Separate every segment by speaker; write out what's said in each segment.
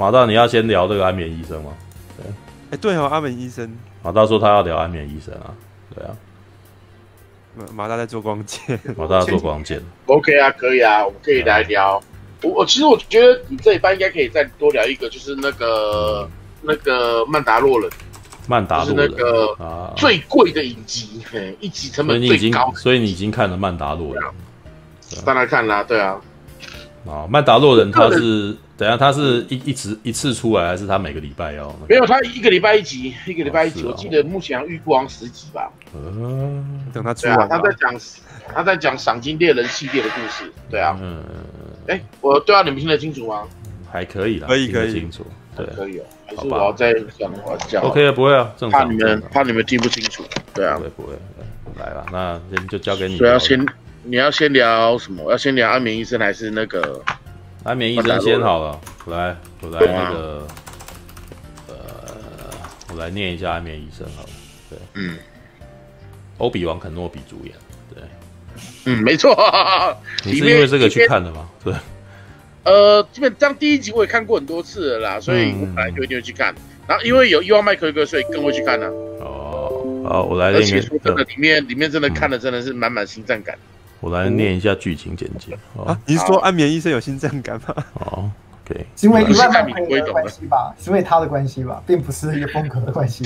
Speaker 1: 马大，你要先聊这个安眠医生吗？对，
Speaker 2: 对哦，安眠医生。
Speaker 1: 马大说他要聊安眠医生啊，对啊。
Speaker 2: 马大在做光剑，
Speaker 1: 马大做光剑。
Speaker 3: OK 啊，可以啊，我们可以来聊。其实我觉得你这一班应该可以再多聊一个，就是那个曼达洛人。
Speaker 1: 曼达洛人
Speaker 3: 就是那个最贵的影集，一集成本最高，
Speaker 1: 所以你已经看了曼达洛人，
Speaker 3: 当然看啦，对啊。
Speaker 1: 曼达洛人他是等下他是一次出来，还是他每个礼拜要？
Speaker 3: 没有，他一个礼拜一集，一个礼拜一集。我记得目前预估好像10集吧。
Speaker 2: 等他出来，
Speaker 3: 他在讲赏金猎人系列的故事，对啊。我对啊，你们听得清楚吗？
Speaker 1: 还可以啦，
Speaker 2: 可以
Speaker 1: 听得清楚，对，
Speaker 3: 可以哦。还是我要再讲
Speaker 1: ？OK 啊，不会啊，正常。
Speaker 3: 怕你们听不清楚，对啊。
Speaker 1: 不会，来吧，那先就交给你。
Speaker 3: 所以你要先聊什么？要先聊安眠医生还是那个？
Speaker 1: 安眠医生先好了，我来那个，我来念一下安眠医生好了，对，欧比王肯诺比主演，对，
Speaker 3: 没错。
Speaker 1: 你是因为这个去看的吗？对。
Speaker 3: 基本上第一集我也看过很多次了啦，所以我本来就一定会去看。然后因为有伊万麦克格，所以更会去看呢。
Speaker 1: 好，我来。
Speaker 3: 而且说真的，里面真的看的真的是满满心脏感。
Speaker 1: 我来念一下剧情简介。
Speaker 2: 你是说安眠医生有心脏感吗？
Speaker 1: 好 ，OK。
Speaker 4: 是因为伊万麦克格的关系吧？是因为他的关系吧，并不是一个风格的关系。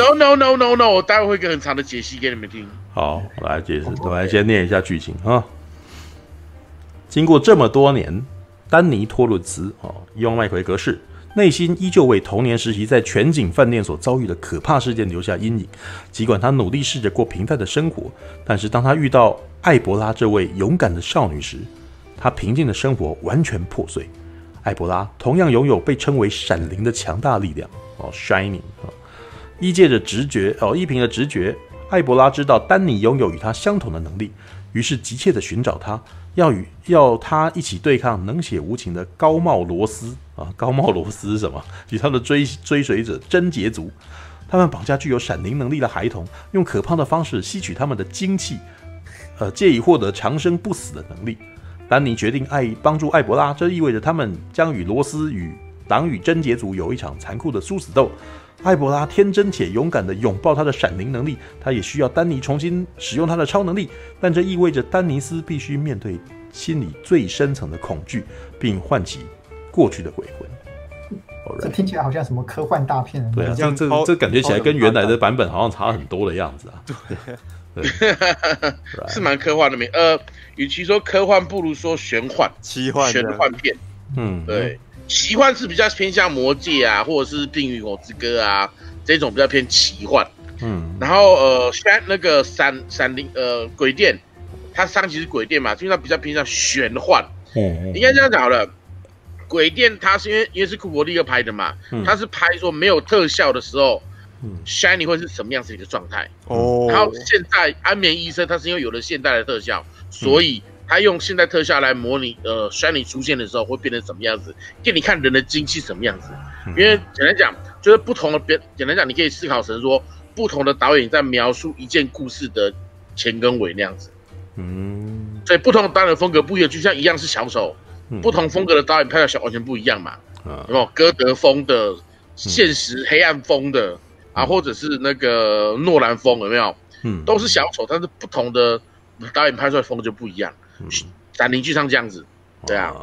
Speaker 3: No， 我待会会一个很长的解析给你们听。
Speaker 1: 好，我来解释，我来先念一下剧情啊。经过这么多年。丹尼·托伦茨伊万麦奎格氏内心依旧为童年时期在全景饭店所遭遇的可怕事件留下阴影。尽管他努力试着过平淡的生活，但是当他遇到艾博拉这位勇敢的少女时，他平静的生活完全破碎。艾博拉同样拥有被称为闪灵的强大力量，Shining。依凭着直觉，艾博拉知道丹尼拥有与他相同的能力，于是急切地寻找他。要他一起对抗冷血无情的高茂罗斯啊！高茂罗斯是什么？与他的追随者贞洁族，他们绑架具有闪灵能力的孩童，用可怕的方式吸取他们的精气，借以获得长生不死的能力。丹尼决定帮助艾博拉，这意味着他们将与罗斯与党羽贞洁族有一场残酷的殊死斗。艾博拉天真且勇敢地拥抱他的闪灵能力，他也需要丹尼重新使用他的超能力，但这意味着丹尼斯必须面对心里最深层的恐惧，并唤起过去的鬼魂。
Speaker 4: 这听起来好像什么科幻大片。
Speaker 1: 对啊，这感觉起来跟原来的版本好像差很多的样子啊。对，
Speaker 3: 是蛮科幻的。与其说科幻，不如说玄幻、玄幻片。对。奇幻是比较偏向魔戒啊，或者是冰与火之歌啊，这种比较偏奇幻。然后那个闪灵鬼店，它上集是鬼店嘛，所以它比较偏向玄幻。应该这样讲好了。鬼店它是因为是库伯利克拍的嘛，它是拍说没有特效的时候，Shining 会是什么样子一个状态。然后现在安眠医生它是因为有了现代的特效，所以他用现代特效来模拟Shining 出现的时候会变成什么样子，给你看人的精气什么样子。因为简单讲，就是不同的简单讲，你可以思考成说，不同的导演在描述一件故事的前跟尾那样子。所以不同的导演风格不一样，就像一样是小丑，不同风格的导演拍的完全不一样嘛。有没有歌德风的、现实黑暗风的啊，或者是那个诺兰风，有没有？都是小丑，但是不同的导演拍出来的风格就不一样。闪灵剧上这样子，对啊。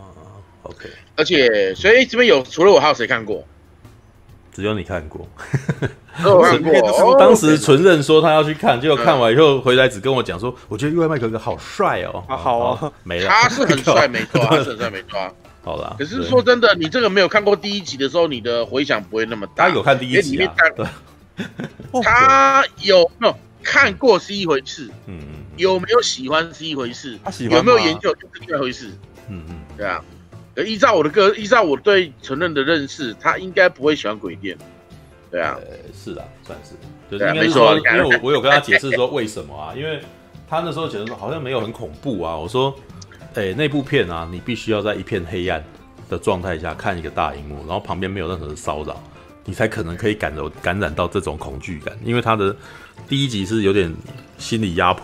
Speaker 1: OK。
Speaker 3: 而且，所以这边除了我，还有谁看过？
Speaker 1: 只有你看过。
Speaker 3: 我看过。
Speaker 1: 当时纯认说他要去看，结果看完以后回来只跟我讲说，我觉得伊万麦克格好帅哦。
Speaker 2: 好啊，
Speaker 1: 没了。
Speaker 3: 他是很帅，没错，他是很帅，没错。
Speaker 1: 好啦。
Speaker 3: 可是说真的，你这个没有看过第一集的时候，你的回响不会那么大。
Speaker 1: 他有看第一集啊。
Speaker 3: 他有没有看过是一回事，有没有喜欢是一回事，有没有研究就是另外一回事。对啊。依照我对承认的认识，他应该不会喜欢鬼店。对啊。
Speaker 1: 是啊，算是。就是应该是说，因为我有跟他解释说为什么啊，因为他那时候觉得说好像没有很恐怖啊，我说，那部片啊，你必须要在一片黑暗的状态下看一个大荧幕，然后旁边没有任何的骚扰，你才可能可以感染到这种恐惧感，因为他的第一集是有点心理压迫啊，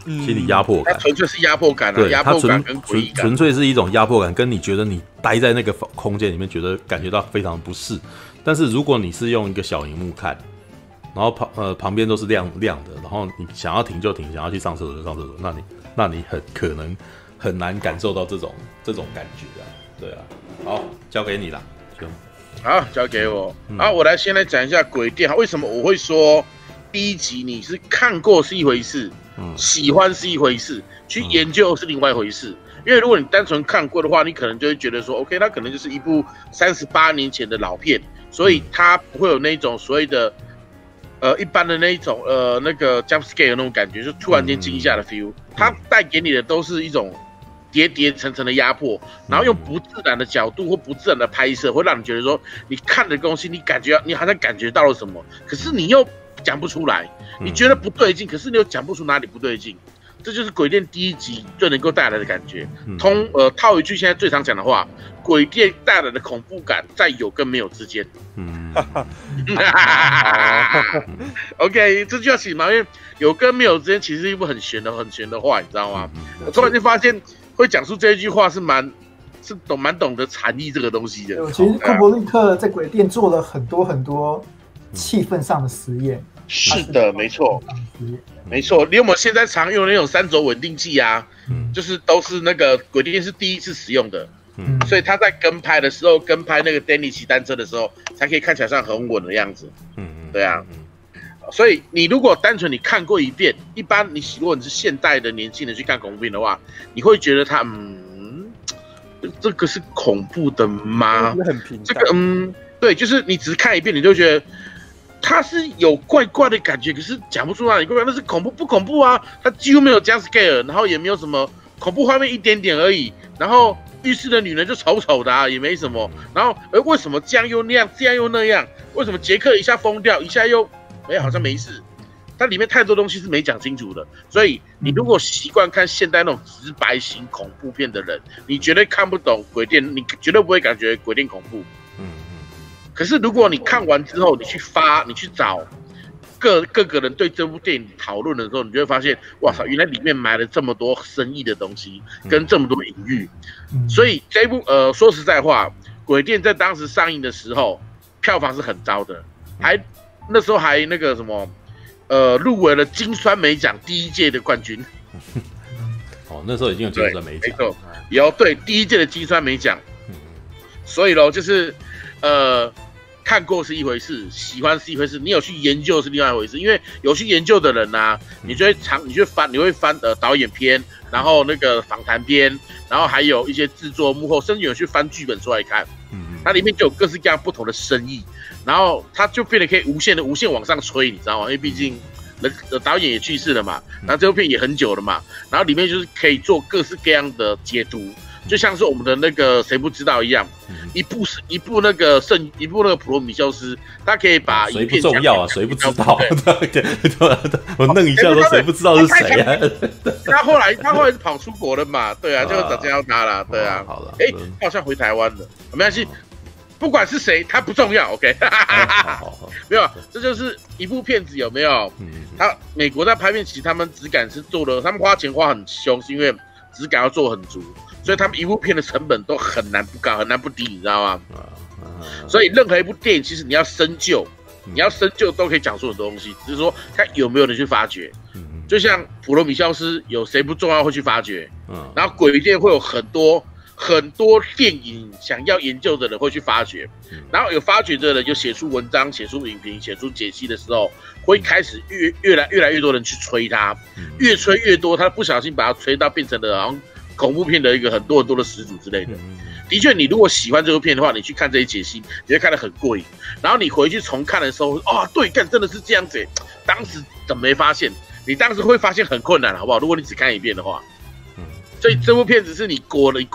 Speaker 1: 心理压迫感。
Speaker 3: 它纯粹是压迫感啊，压迫感跟诡异感，
Speaker 1: 纯粹是一种压迫感，跟你觉得你待在那个空间里面，感觉到非常不适。但是如果你是用一个小荧幕看，然后旁边都是亮的，然后你想要停就停，想要去上厕所就上厕所，那你可能很难感受到这种感觉啊。对啊，好，交给你啦，
Speaker 3: 好，交给我。好，我先来讲一下鬼店。为什么我会说第一集你是看过是一回事，喜欢是一回事，去研究是另外一回事。因为如果你单纯看过的话，你可能就会觉得说 ，OK， 它可能就是一部38年前的老片，所以它不会有那种所谓的一般的那一种那个 jump scare 的那种感觉，就突然间惊吓的 feel。它带给你的都是一种叠叠层层的压迫，然后用不自然的角度或不自然的拍摄，会让你觉得说，你看的东西，你好像感觉到了什么，可是你又讲不出来，你觉得不对劲，可是你又讲不出哪里不对劲。这就是鬼店第一集最能够带来的感觉。套一句现在最常讲的话，鬼店带来的恐怖感在有跟没有之间。OK， 这句话其实嘛，因为有跟没有之间，其实是一部很玄的话，你知道吗？我突然间发现，会讲出这一句话是蛮懂得禅意这个东西的。
Speaker 4: 其实库伯利克在鬼店做了很多气氛上的实验。
Speaker 3: 是的，没错，没错。连我们现在常用的那种3轴稳定器啊，就是都是那个鬼店是第一次使用的，所以他在跟拍的时候，跟拍那个 Danny 骑单车的时候，才可以看起来像很稳的样子。对啊。所以你如果单纯你看过一遍，一般如果你是现代的年轻人去看恐怖片的话，你会觉得他这个是恐怖的吗？
Speaker 2: 很平淡。
Speaker 3: 这个对，就是你只是看一遍，你就觉得。它是有怪怪的感觉，可是讲不出哪里怪怪，那是恐怖不恐怖啊？它几乎没有 jump scare， 然后也没有什么恐怖画面一点点而已。然后浴室的女人就丑丑的啊，也没什么。然后为什么这样又那样，这样又那样？为什么杰克一下疯掉，一下又好像没事？它里面太多东西是没讲清楚的。所以你如果习惯看现代那种直白型恐怖片的人，你绝对看不懂鬼店，你绝对不会感觉鬼店恐怖。可是如果你看完之后，你去找各个人对这部电影讨论的时候，你就会发现，哇操，原来里面埋了这么多深意的东西，跟这么多隐喻。所以这一部说实在话，鬼店在当时上映的时候，票房是很糟的，那时候还那个什么入围了金酸梅奖第1届的冠军。
Speaker 1: 那时候已经有金酸梅奖，
Speaker 3: 没错，有对第1届的金酸梅奖。所以咯，就是看过是一回事，喜欢是一回事，你有去研究是另外一回事。因为有去研究的人啊，你会翻导演篇，然后那个访谈篇，然后还有一些制作幕后，甚至有去翻剧本出来看。它里面就有各式各样不同的深意，然后它就变得可以无限往上吹，你知道吗？因为毕竟导演也去世了嘛，然后这部片也很久了嘛，然后里面就是可以做各式各样的解读。就像是我们的那个谁不知道一样，一部那个普罗米修斯，他可以把
Speaker 1: 谁不重要啊？谁不知道？我弄一下说谁不知道是谁啊？
Speaker 3: 他后来是跑出国了嘛？对啊，就找见到他了。对啊，
Speaker 1: 好了，
Speaker 3: 他好像回台湾了，没关系，不管是谁，他不重要。OK， 没有，这就是一部片子有没有？美国在拍片，其实他们质感是做的，他们花钱花很凶，是因为质感要做很足。所以他们一部片的成本都很难不高，很难不低，你知道吗？所以任何一部电影，其实你要深究都可以讲出很多东西，只是说看有没有人去发掘。就像普罗米修斯，有谁不重要会去发掘？然后鬼店会有很多电影想要研究的人会去发掘，然后有发掘的人就写出文章、写出影评、写出解析的时候，会开始越来越多人去吹它，越吹越多，他不小心把它吹到变成了好像恐怖片的一个很多的始祖之类的。的确，你如果喜欢这部片的话，你去看这些解析，你会看得很过瘾。然后你回去重看的时候，对，干真的是这样子，当时怎么没发现？你当时会发现很困难，好不好？如果你只看一遍的话，所以这部片子是你过了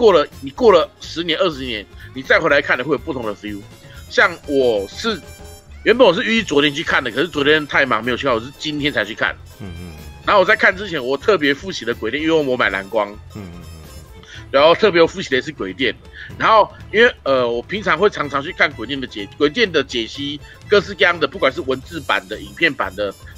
Speaker 3: 10年、20年，你再回来看的会有不同的 feel。像原本我是预计昨天去看的，可是昨天太忙没有去看，我是今天才去看。然后我在看之前，我特别复习了鬼店，因为我买蓝光。然后特别复习的是鬼店，然后因为我平常会常常去看鬼店的解析，各式各样的，不管是文字版的、影片版的，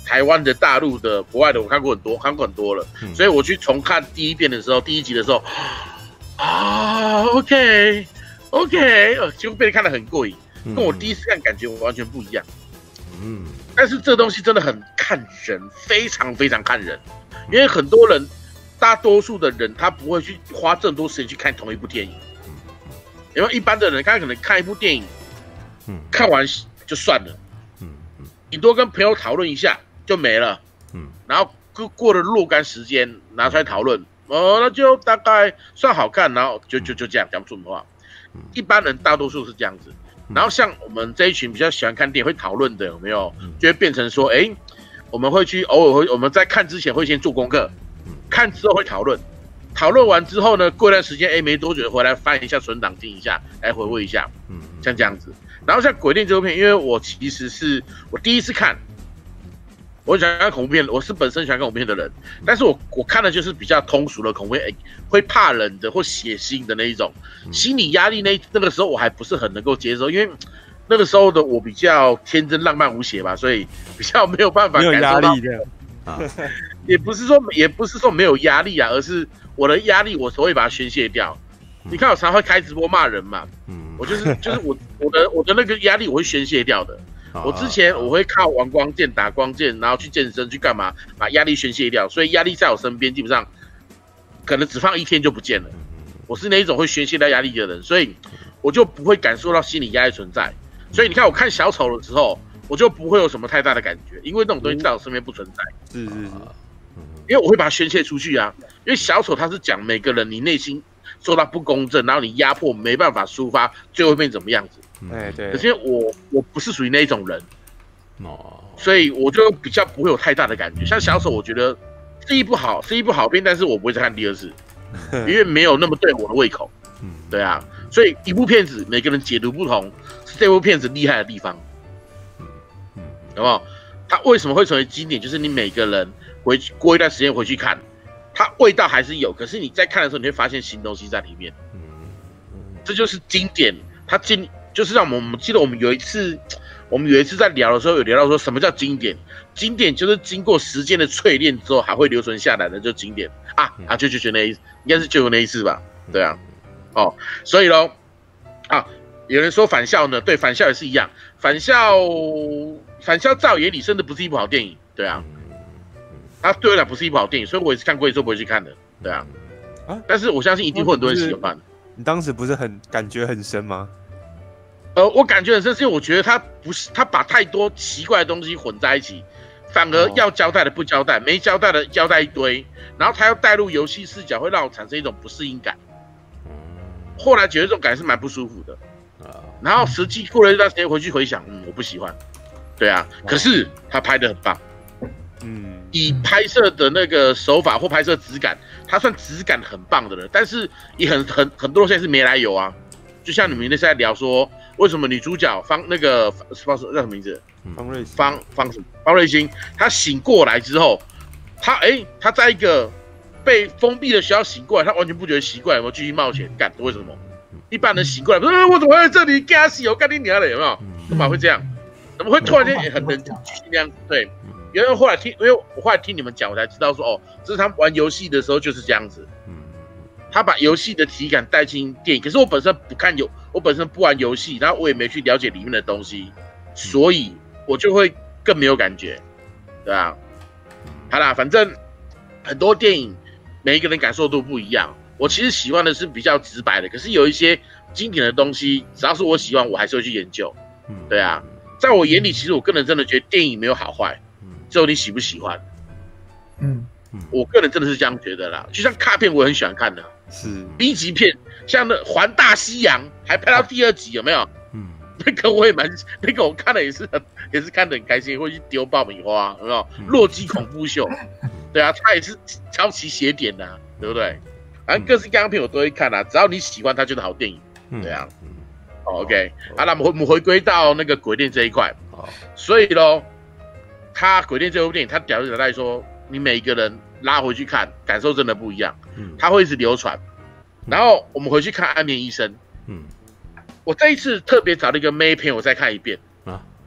Speaker 3: 台湾的、大陆的、国外的，我看过很多了。所以我去重看第一遍的时候，第一集的时候，OK， 结果被人看得很过瘾，跟我第一次看感觉完全不一样。但是这东西真的很看人，非常非常看人，因为很多人，大多数的人他不会去花这么多时间去看同一部电影。因为一般的人，他可能看一部电影，看完就算了，顶多跟朋友讨论一下就没了，然后过了若干时间拿出来讨论，那就大概算好看，然后就这样讲不出什么话。一般人大多数是这样子，然后像我们这一群比较喜欢看电影会讨论的，有没有？就会变成说，我们会去偶尔我们在看之前会先做功课，看之后会讨论。讨论完之后呢，过一段时间，没多久回来翻一下存档，听一下，来回味一下，像这样子。然后像《鬼店》这部片，因为我其实是我第一次看，我喜欢看恐怖片，我是本身喜欢看恐怖片的人，但是我看的就是比较通俗的恐怖片，会怕人的或血腥的那一种，心理压力那个时候我还不是很能够接受，因为那个时候的我比较天真浪漫无邪吧，所以比较没有办法感受到，
Speaker 2: 没有压力的。
Speaker 3: 也不是说没有压力啊，而是我的压力我都会把它宣泄掉。你看我常会开直播骂人嘛，我就是我的那个压力我会宣泄掉的。我之前我会靠玩光剑打光剑，然后去健身去干嘛，把压力宣泄掉，所以压力在我身边基本上可能只放1天就不见了。我是那一种会宣泄掉压力的人，所以我就不会感受到心理压力存在。所以你看我看小丑的时候，我就不会有什么太大的感觉，因为那种东西在我身边不存在。是，因为我会把它宣泄出去啊。因为小丑他是讲每个人你内心受到不公正，然后你压迫没办法抒发，最后会变怎么样子。
Speaker 2: 对。
Speaker 3: 可是我不是属于那一种人，所以我就比较不会有太大的感觉。像小丑，我觉得是一部好片，但是我不会再看第二次，因为没有那么对我的胃口。对啊，所以一部片子每个人解读不同，是这部片子厉害的地方。有没有？它为什么会成为经典？就是你每个人过一段时间回去看，它味道还是有，可是你在看的时候，你会发现新东西在里面。这就是经典。它就是让我们记得我们有一次在聊的时候，有聊到说什么叫经典？经典就是经过时间的淬炼之后，还会留存下来的，就经典啊！就那一次，应该是就有那一次吧？对啊，所以咯，有人说返校呢，对，返校也是一样，返校在我眼里甚至不是一部好电影，对啊，它对我来讲不是一部好电影，所以我也是看过一次不会去看的，对啊，但是我相信一定会很多人喜欢。
Speaker 2: 你当时不是感觉很深吗？
Speaker 3: 我感觉很深，是因为我觉得他把太多奇怪的东西混在一起，反而要交代的不交代，没交代的交代一堆，然后他要带入游戏视角，会让我产生一种不适应感。后来觉得这种感觉是蛮不舒服的。然后实际过了一段时间回去回想，我不喜欢，对啊，可是他拍得很棒，以拍摄的那个手法或拍摄质感，他算质感很棒的了，但是也很多东西是没来由啊，就像你们那次在聊说，为什么女主角方叫什么名字？方瑞欣，她醒过来之后，她在一个被封闭的学校醒过来，她完全不觉得奇怪，有没有继续冒险干？为什么？一般人醒过来，我怎么会在这里？干死我干你娘的，有没有？干嘛会这样？怎么会突然间很冷静那样？对，因为我后来听你们讲，我才知道说，这是他们玩游戏的时候就是这样子。他把游戏的体感带进电影，可是我本身我本身不玩游戏，然后我也没去了解里面的东西，所以我就会更没有感觉，对吧？好啦，反正很多电影每一个人感受都不一样。我其实喜欢的是比较直白的，可是有一些经典的东西，只要是我喜欢，我还是会去研究。对啊，在我眼里，其实我个人真的觉得电影没有好坏，只有你喜不喜欢。我个人真的是这样觉得啦。就像卡片，我很喜欢看的，
Speaker 2: 是
Speaker 3: B 级片，像那《环大西洋》还拍到第2集，有没有？那个我也那个我看了也是看得很开心，会去丢爆米花，有没有？洛基恐怖秀，对啊，他也是抄袭邪典的，对不对？反正各式各样的片我都会看啊，只要你喜欢它就是好电影，对啊。OK， 好，那我们回归到那个鬼店这一块，所以咯，鬼店这部电影，它屌就在说，你每一个人拉回去看，感受真的不一样，它会一直流传。然后我们回去看《安眠医生》，我这一次特别找了一个妹陪我再看一遍，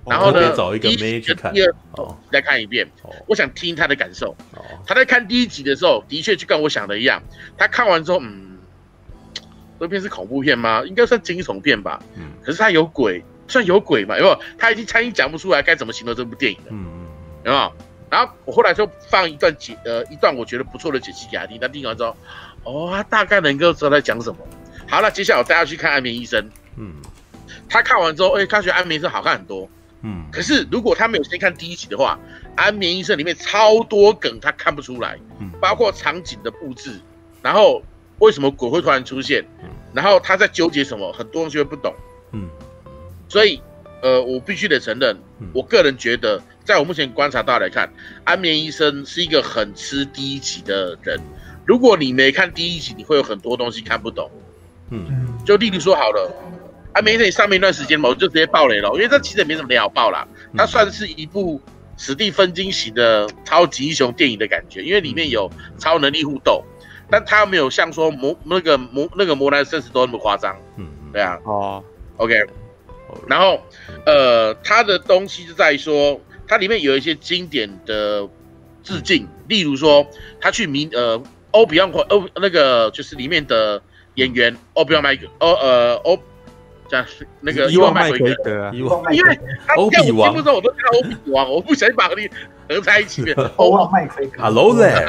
Speaker 3: 然后呢，
Speaker 1: 找一个妹去看，
Speaker 3: 第二再看一遍，我想听他的感受。他在看第1集的时候，的确就跟我想的一样，他看完之后，这片是恐怖片吗？应该算惊悚片吧。可是他有鬼，算有鬼嘛？有没有？他已经讲不出来该怎么形容这部电影了。有没有？然后我后来就放一段我觉得不错的解析给他听，他听完之后，他大概能够知道在讲什么。好了，接下来我带他去看《安眠医生》。他看完之后，他觉得《安眠医生》好看很多。可是如果他没有先看第1集的话，《安眠医生》里面超多梗他看不出来，包括场景的布置，然后为什么鬼会突然出现，然后他在纠结什么，很多东西会不懂。所以我必须得承认，我个人觉得，在我目前观察到来看，《安眠医生》是一个很吃第1集的人。如果你没看第1集，你会有很多东西看不懂。就例如说好了。安眠医生上面一段时间嘛，我就直接爆雷了，因为这其实也没什么雷好爆啦。它算是一部史蒂芬金型的超级英雄电影的感觉，因为里面有超能力互斗，但它没有像说那个魔男生死斗那么夸张。对啊。OK。然后它的东西就在于说，它里面有一些经典的致敬，例如说他去欧比旺那个就是里面的演员欧比旺麦克讲那个伊万麦奎格啊，因为他在我节目中我都看到欧比王，我不想把你合在一起面。
Speaker 4: 欧万麦奎格
Speaker 1: ，Hello there，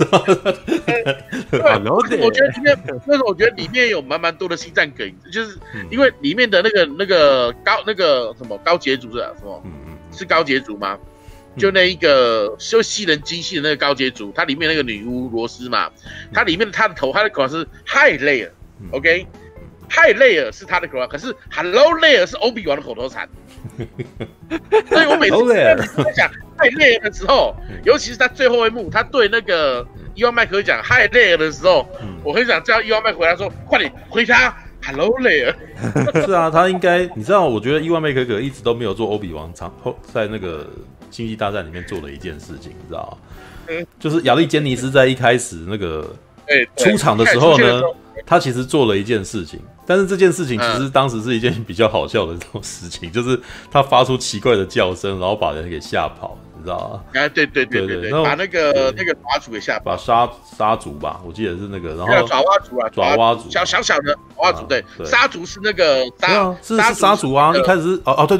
Speaker 3: 对，我觉得里面那个，我觉得里面有蛮多的星战梗，就是因为里面的那个什么高杰族是什么？是高杰族吗？就那一个就吸人精细的那个高杰族，它里面那个女巫罗斯嘛，它里面她的口号是 Hi Leia，OK。Hi Leia 是他的口号，可是 Hello Leia 是欧比王的口头禅。所以我每次在讲 Hi Leia 的时候，尤其是他最后一幕，他对那个伊万麦克讲 Hi Leia 的时候，我很想叫伊万麦克回答说：“快点回答 Hello Leia。”
Speaker 1: 是啊，他应该，你知道，我觉得伊万麦克一直都没有做欧比王在那个星际大战里面做的一件事情，你知道吗？就是亚历坚尼斯在一开始那个出场的时候呢。他其实做了一件事情，但是这件事情其实当时是一件比较好笑的这种事情，就是他发出奇怪的叫声，然后把人给吓跑，你知道吗？
Speaker 3: 对，把那个爪族给吓跑，
Speaker 1: 把沙族吧，我记得是那个，然后
Speaker 3: 爪哇族啊，
Speaker 1: 爪哇族，
Speaker 3: 小的爪哇族，对，沙族是那个
Speaker 1: 是沙族啊，一开始是对，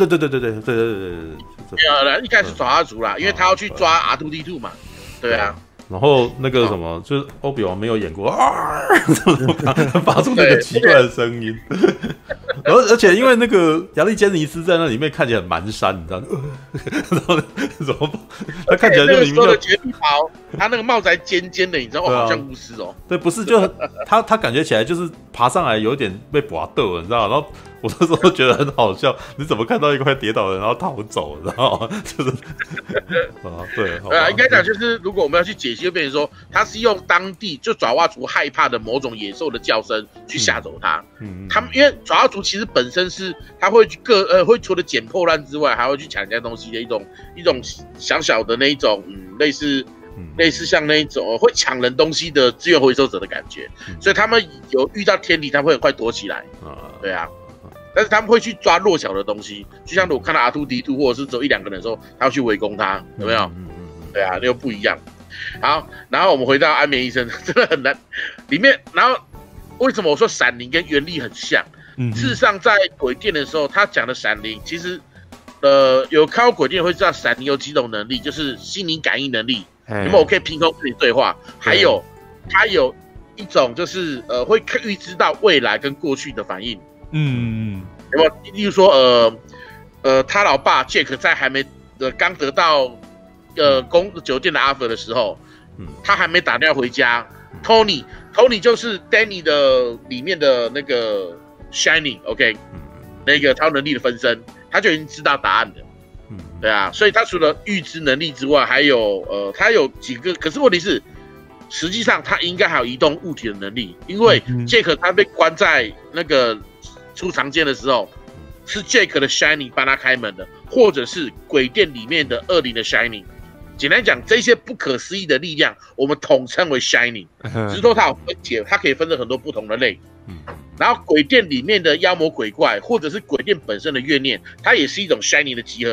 Speaker 3: 一开始爪哇族啦，因为他要去抓R2D2嘛，对啊。
Speaker 1: 然后那个什么，就是欧比王没有演过发出那个奇怪的声音，而且因为那个亚历坚尼斯在那里面看起来很蹣跚，你知道吗？然后怎么他看起来就里面
Speaker 3: 的绝地袍，他那个帽子还尖尖的，你知道好像巫师哦。
Speaker 1: 对，不是，就他感觉起来就是爬上来有点被拔豆了，你知道吗？然后我那时候觉得很好笑，你怎么看到一个快跌倒的人然后逃走，然后就是对，
Speaker 3: 应该讲就是如果我们要去解析，就变成说他是用当地就爪哇族害怕的某种野兽的叫声去吓走他。他们因为爪哇族其实本身是他会会除了捡破烂之外，还会去抢人家东西的一种小的那一种类似像那一种会抢人东西的资源回收者的感觉，所以他们有遇到天敌，他们会很快躲起来。对啊。但是他们会去抓弱小的东西，就像我看到R2D2或者是只有1-2个人的时候，他要去围攻他，有没有？对啊，那又不一样。好，然后我们回到安眠医生，真的很难。里面，然后为什么我说闪灵跟原力很像？事实上，在鬼店的时候，他讲的闪灵，其实有看过鬼店会知道闪灵有几种能力，就是心灵感应能力，有没有？我可以凭空跟你对话，还有他有一种就是会预知到未来跟过去的反应。有没有？例如说，他老爸 Jack 在还没刚得到酒店的 offer 的时候，他还没打电话回家。Tony 就是 Danny 的里面的那个 Shining，OK， 那个超能力的分身，他就已经知道答案了。对啊，所以他除了预知能力之外，还有他有几个，可是问题是，实际上他应该还有移动物体的能力，因为 Jack 他被关在那个出长间的时候，是 Jack 的 Shining 帮他开门的，或者是鬼店里面的恶灵的 Shining。简单讲，这些不可思议的力量，我们统称为 Shining。只是说它有分解，它可以分成很多不同的类。然后鬼店里面的妖魔鬼怪，或者是鬼店本身的怨念，它也是一种 Shining 的集合体。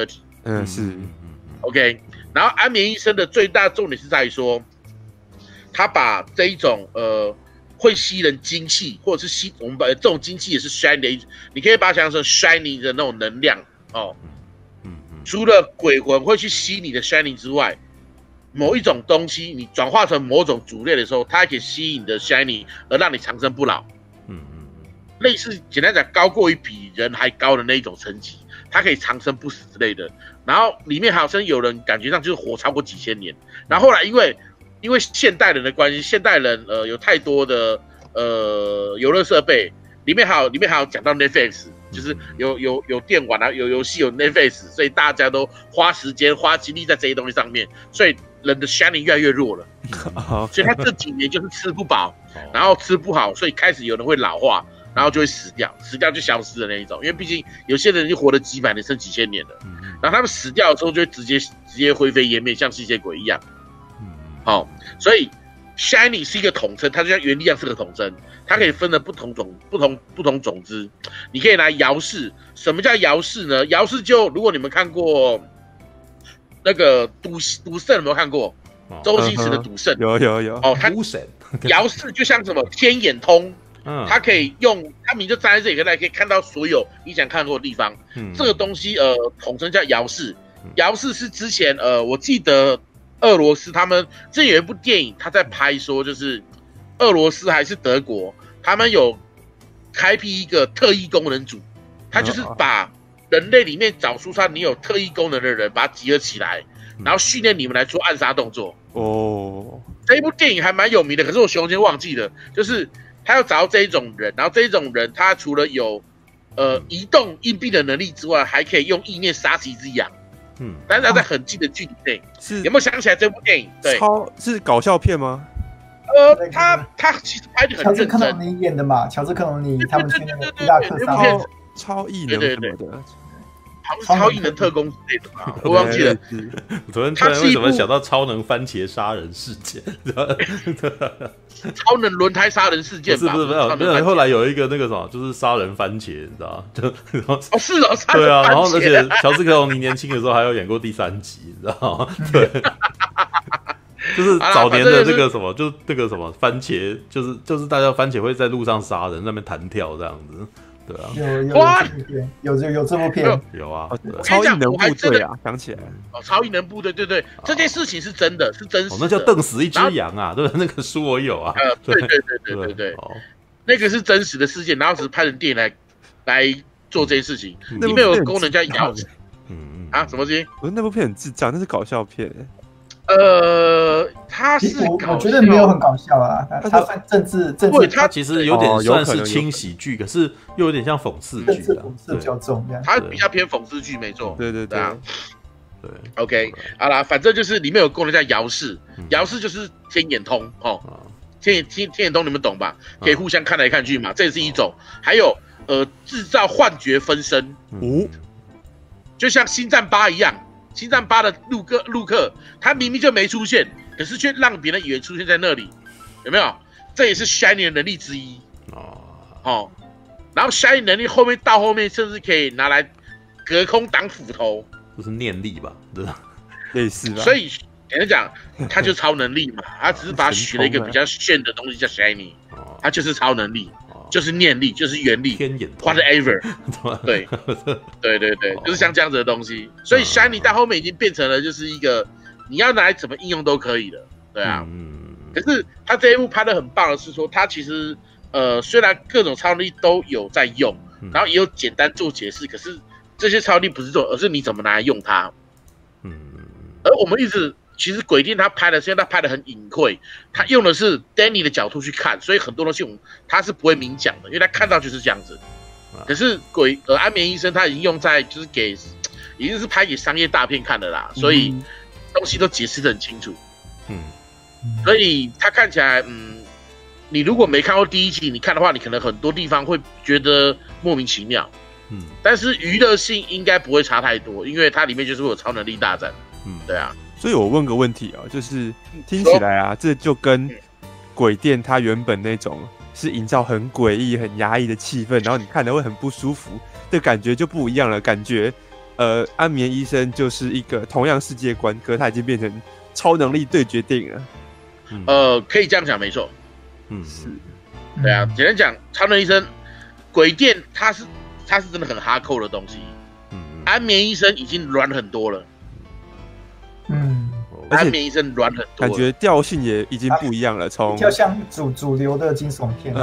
Speaker 2: 是。
Speaker 3: OK， 然后安眠医生的最大重点是在于说，他把这一种会吸人精气，或者是我们把这种精气也是 shiny， 你可以把它想象成 shiny 的那种能量哦。除了鬼魂会去吸你的 shiny 之外，某一种东西你转化成某种主类的时候，它还可以吸引你的 shiny， 而让你长生不老。类似简单讲，高过于比人还高的那一种层级，它可以长生不死之类的。然后里面好像有人感觉上就是活超过几千年。然后后来因为现代人的关系，现代人有太多的游乐设备，里面还有讲到 Netflix， 就是有电玩啊，有游戏，有 Netflix， 所以大家都花时间花精力在这些东西上面，所以人的 shining 越来越弱了。所以他这几年就是吃不饱，然后吃不好，所以开始有人会老化。然后就会死掉就消失的那一种，因为毕竟有些人就活了几百年甚至几千年了，然后他们死掉的时候就会直接灰飞烟灭，像吸血鬼一样。所以 shiny 是一个统称，它就像原力量是个统称，它可以分的不同种子，你可以拿摇式。什么叫摇式呢？摇式就如果你们看过那个赌圣，有没有看过？周星驰的赌圣
Speaker 2: 有
Speaker 3: 他摇式就像什么天眼通。它可以用，它名就站在这里，可以看到所有你想看过的地方。这个东西统称叫摇式。摇式是之前我记得俄罗斯他们这有一部电影，他在拍说就是俄罗斯还是德国，他们有开辟一个特异功能组，他就是把人类里面找出你有特异功能的人，把它集合起来，然后训练你们来做暗杀动作。这一部电影还蛮有名的，可是我熊先忘记了，就是他要找到这一种人，然后这一种人他除了有移动硬币的能力之外，还可以用意念杀死一只羊。但是他在很近的距离内。有没有想起来这部电影？对，
Speaker 2: 是搞笑片吗？
Speaker 3: 他其实拍的很认真。
Speaker 4: 乔治克隆尼演的嘛，乔治克隆尼他们去那个伊拉克上面
Speaker 2: 超异能什么的。
Speaker 3: 超异能特工之类的吧，我忘记了。
Speaker 1: 昨天突然为什么想到超能番茄杀人事件？
Speaker 3: 超能轮胎杀人事件吧？
Speaker 1: 不是，后来有一个那个什么，就是杀人番茄，你知道吗？
Speaker 3: 是哦，杀人番茄。
Speaker 1: 对啊，然后而且乔治克隆尼年轻的时候还有演过第3集，你知道吗？对，就是早年的那个什么，就是那个什么番茄，就是大家番茄会在路上杀人，那边弹跳这样子。对啊，
Speaker 4: 有这部片，
Speaker 1: 有啊，
Speaker 2: 超异能部队啊，想起来了，
Speaker 3: 超异能部队，对，这件事情是真的，是真实的。
Speaker 1: 那叫瞪死一只羊啊，对，那个书我有啊，
Speaker 3: 对，那个是真实的事件，然后只是拍成电影来做这件事情，里面有个功能叫摇，什么东西？
Speaker 2: 那部片很智障，那是搞笑片。
Speaker 3: 他是
Speaker 4: 我觉得没有很搞笑啊，他算政治，
Speaker 1: 他其实有点算是轻喜剧，可是又有点像讽刺剧，
Speaker 4: 讽刺比较重，
Speaker 3: 他比较偏讽刺剧，没错。
Speaker 2: 对
Speaker 3: OK， 好啦，反正就是里面有功能叫摇式，摇式就是天眼通天眼通你们懂吧？可以互相看来看去嘛，这也是一种。还有制造幻觉分身，就像星战8一样。星战8的陆克，他明明就没出现，可是却让别人以为出现在那里，有没有？这也是 shiny 的能力之一。然后 shiny 能力到后面甚至可以拿来隔空挡斧头，
Speaker 1: 这是念力吧？对吧？
Speaker 2: 类似吧。
Speaker 3: 所以简单讲，他就超能力嘛，他只是把它取了一个比较炫的东西叫 shiny，他就是超能力。就是念力，就是原力 ，whatever， 对，就是像这样子的东西。所以 shiny 到后面已经变成了就是一个你要拿来怎么应用都可以的，对啊。可是他这一部拍的很棒的是说，他其实虽然各种超能力都有在用，然后也有简单做解释，可是这些超能力不是这种，而是你怎么拿来用它。而我们一直。其实鬼店他拍的，现在他拍的很隐晦，他用的是 Danny 的角度去看，所以很多东西他是不会明讲的，因为他看到就是这样子。可是安眠医生他已经用在就是已经是拍给商业大片看的啦，所以东西都解释得很清楚。所以他看起来，你如果没看过第1集，你看的话，你可能很多地方会觉得莫名其妙。但是娱乐性应该不会差太多，因为它里面就是会有超能力大战。对啊。
Speaker 2: 所以我问个问题啊，就是听起来啊，这就跟鬼店它原本那种是营造很诡异、很压抑的气氛，然后你看了会很不舒服的感觉就不一样了。感觉安眠医生就是一个同样世界观，可是他已经变成超能力对决电影了。
Speaker 3: 可以这样讲，没错。
Speaker 2: 是。
Speaker 3: 对啊，简单讲，超能医生、鬼店，它是真的很哈扣的东西。安眠医生已经软很多了。安眠医生软很多了，
Speaker 2: 感觉调性也已经不一样了，从
Speaker 4: 比较像主流的惊悚片。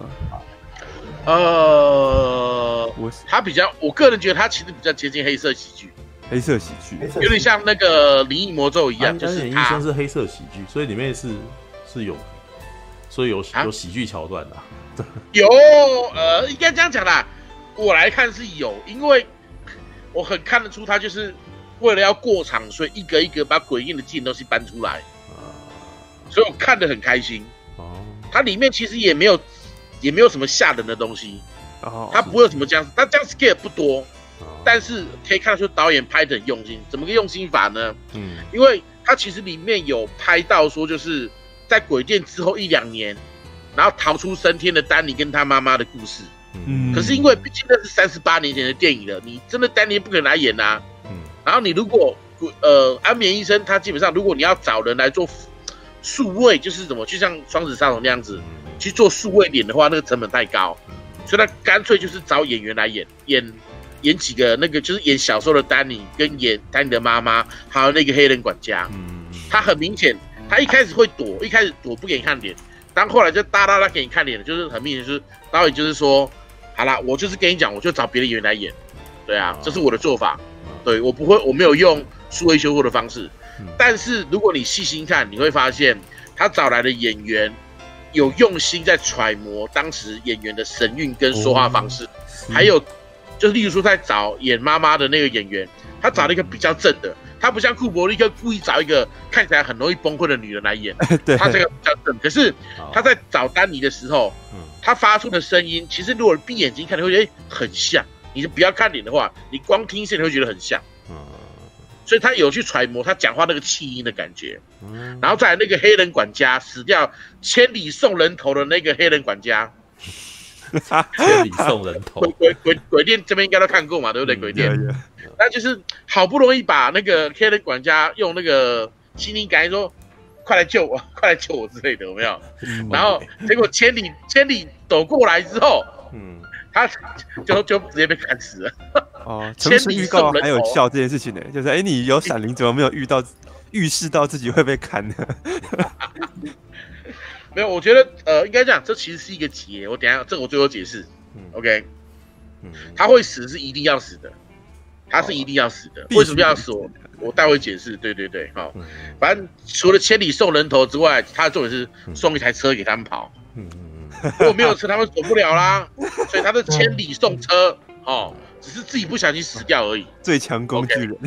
Speaker 3: 他比较，我个人觉得他其实比较接近黑色喜剧。
Speaker 2: 黑色喜剧
Speaker 3: 有点像那个《灵异魔咒》一样，就是
Speaker 1: 安眠医生是黑色喜剧，所以里面是有，所以有喜剧桥段的。
Speaker 3: 有应该这样讲啦，我来看是有，因为我很看得出他就是为了要过场，所以一个一个把诡异的镜东西搬出来，所以我看得很开心。它里面其实也没有什么吓人的东西，它不会有什么僵尸，它僵尸 scare 不多，但是可以看得出导演拍得很用心。怎么个用心法呢？因为它其实里面有拍到说，就是在鬼店之后1-2年，然后逃出升天的丹尼跟他妈妈的故事。可是因为毕竟那是38年前的电影了，你真的丹尼不可能来演啊。然后你如果安眠医生，他基本上如果你要找人来做数位，就是怎么就像双子杀手那样子去做数位脸的话，那个成本太高，所以他干脆就是找演员来演几个那个就是演小时候的丹尼，跟演丹尼的妈妈，还有那个黑人管家。他很明显，他一开始会躲，一开始躲不给你看脸，但后来就哒哒哒给你看脸，就是很明显就是导演就是说，好啦，我就是跟你讲，我就找别的演员来演，对啊，这是我的做法，对，我没有用数位修复的方式。但是如果你细心看，你会发现他找来的演员有用心在揣摩当时演员的神韵跟说话方式，还有就是例如说在找演妈妈的那个演员，他找了一个比较正的，他不像库伯利克故意找一个看起来很容易崩溃的女人来演，他这个比较正。可是他在找丹尼的时候，他发出的声音，其实如果闭眼睛看，你会觉得很像。你就不要看脸的话，你光听声你会觉得很像。所以他有去揣摩他讲话那个气音的感觉，然后再来那个黑人管家死掉千里送人头的那个黑人管家，
Speaker 1: 千里送人头，
Speaker 3: 鬼店这边应该都看过嘛，对不对？鬼店，那就是好不容易把那个黑人管家用那个心灵感应说，快来救我，快来救我之类的，有没有？然后结果千里走过来之后，他就直接被砍死了。
Speaker 2: 城市预告还有笑这件事情呢，就是你有闪灵怎么没有预示到自己会被砍呢？
Speaker 3: 没有，我觉得应该讲，这其实是一个结。我等一下这个我最后解释。OK，他会死是一定要死的，他是一定要死的。为什么要死？我待会解释。对，好，反正除了千里送人头之外，他的重点是送一台车给他们跑。如果没有车，他们走不了啦，所以他是千里送车只是自己不小心死掉而已。
Speaker 2: 最强工具人。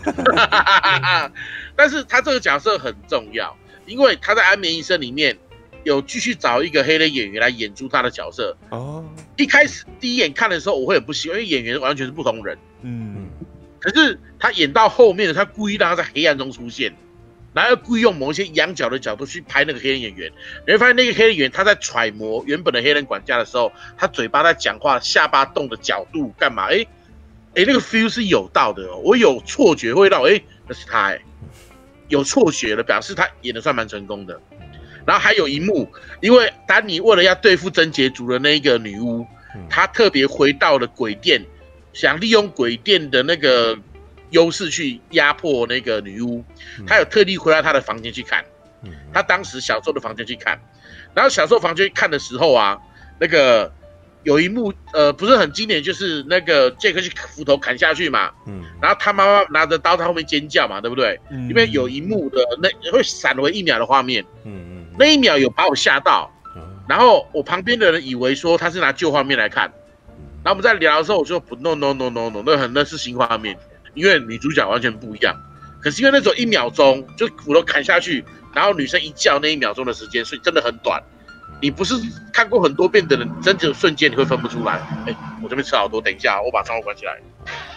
Speaker 3: 但是他这个角色很重要，因为他在《安眠医生》里面有继续找一个黑人演员来演出他的角色。一开始第一眼看的时候，我会很不喜欢，因为演员完全是不同人。可是他演到后面，他故意让他在黑暗中出现。然后故意用某一些仰角的角度去拍那个黑人演员，你会发现那个黑人演员他在揣摩原本的黑人管家的时候，他嘴巴在讲话，下巴动的角度干嘛？那个 feel 是有到的我有错觉会到那是他有错觉了，表示他演的算蛮成功的。然后还有一幕，因为丹尼为了要对付贞洁族的那个女巫，他特别回到了鬼店，想利用鬼店的那个优势去压迫那个女巫，他有特地回到他的房间去看，他当时小时候的房间去看，然后小时候房间看的时候啊，那个有一幕不是很经典，就是那个杰克去斧头砍下去嘛，然后他妈妈拿着刀在后面尖叫嘛，对不对？因为有一幕的那会闪回1秒的画面，那1秒有把我吓到，然后我旁边的人以为说他是拿旧画面来看，然后我们在聊的时候我说不 no， 那是新画面。因为女主角完全不一样，可是因为那种1秒钟就斧头砍下去，然后女生一叫那1秒钟的时间，所以真的很短。你不是看过很多遍的人，真的瞬间你会分不出来。我这边吃好多，等一下我把窗户关起来。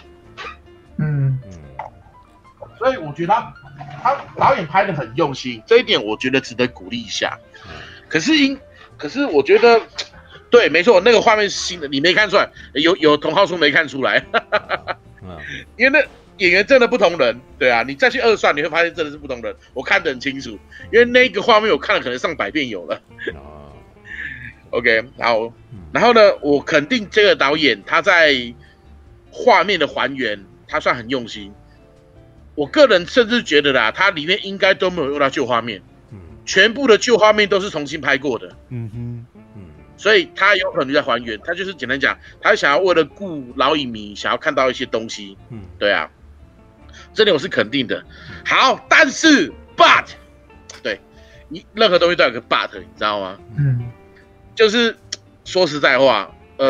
Speaker 3: 所以我觉得他导演拍得很用心，这一点我觉得值得鼓励一下。可是我觉得对，没错，那个画面是新的，你没看出来，有同好说没看出来。 因为那演员真的不同人，对啊，你再去二算，你会发现真的是不同人。我看得很清楚，因为那个画面我看了可能上100遍有了。OK， 然后呢，我肯定这个导演他在画面的还原，他算很用心。我个人甚至觉得啦，他里面应该都没有用到旧画面，全部的旧画面都是重新拍过的。所以他有可能在还原，他就是简单讲，他想要为了顾老影迷，想要看到一些东西。对啊，这点我是肯定的。好，但是 but， 对，你任何东西都有个 but， 你知道吗？就是说实在话，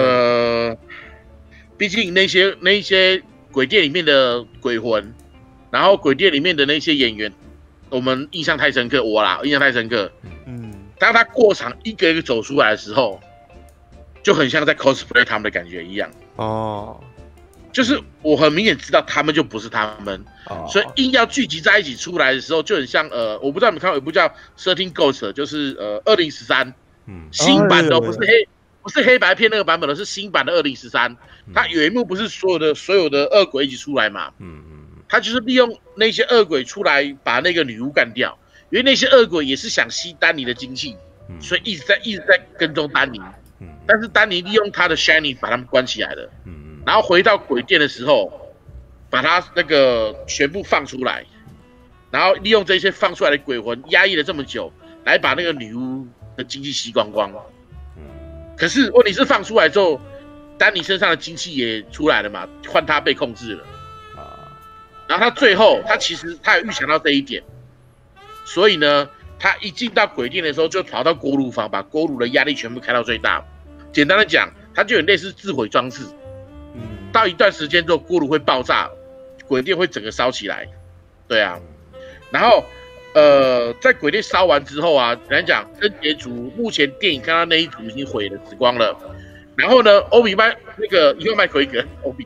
Speaker 3: 毕竟那些鬼店里面的鬼魂，然后鬼店里面的那些演员，我们印象太深刻，印象太深刻。当他过场一个一个走出来的时候，就很像在 cosplay 他们的感觉一样。就是我很明显知道他们就不是他们，所以硬要聚集在一起出来的时候，就很像我不知道你们看过有一部叫《13 Ghost》，就是2013，新版的，不是黑白片那个版本的，是新版的2013。他有一幕不是所有的恶鬼一起出来嘛？他就是利用那些恶鬼出来把那个女巫干掉。因为那些恶鬼也是想吸丹尼的精气，所以一直在跟踪丹尼。但是丹尼利用他的 Shining 把他们关起来了。然后回到鬼店的时候，把他那个全部放出来，然后利用这些放出来的鬼魂压抑了这么久，来把那个女巫的精气吸光光。可是问题是放出来之后，丹尼身上的精气也出来了嘛，换他被控制了。然后他最后其实他有预想到这一点。所以呢，他一进到鬼店的时候，就跑到锅炉房，把锅炉的压力全部开到最大。简单的讲，他就有类似自毁装置。到一段时间之后，锅炉会爆炸，鬼店会整个烧起来。对啊，然后在鬼店烧完之后啊，来讲跟结族目前电影看到那一组已经毁了，死光了。然后呢，欧比麦那个伊万麦奎格，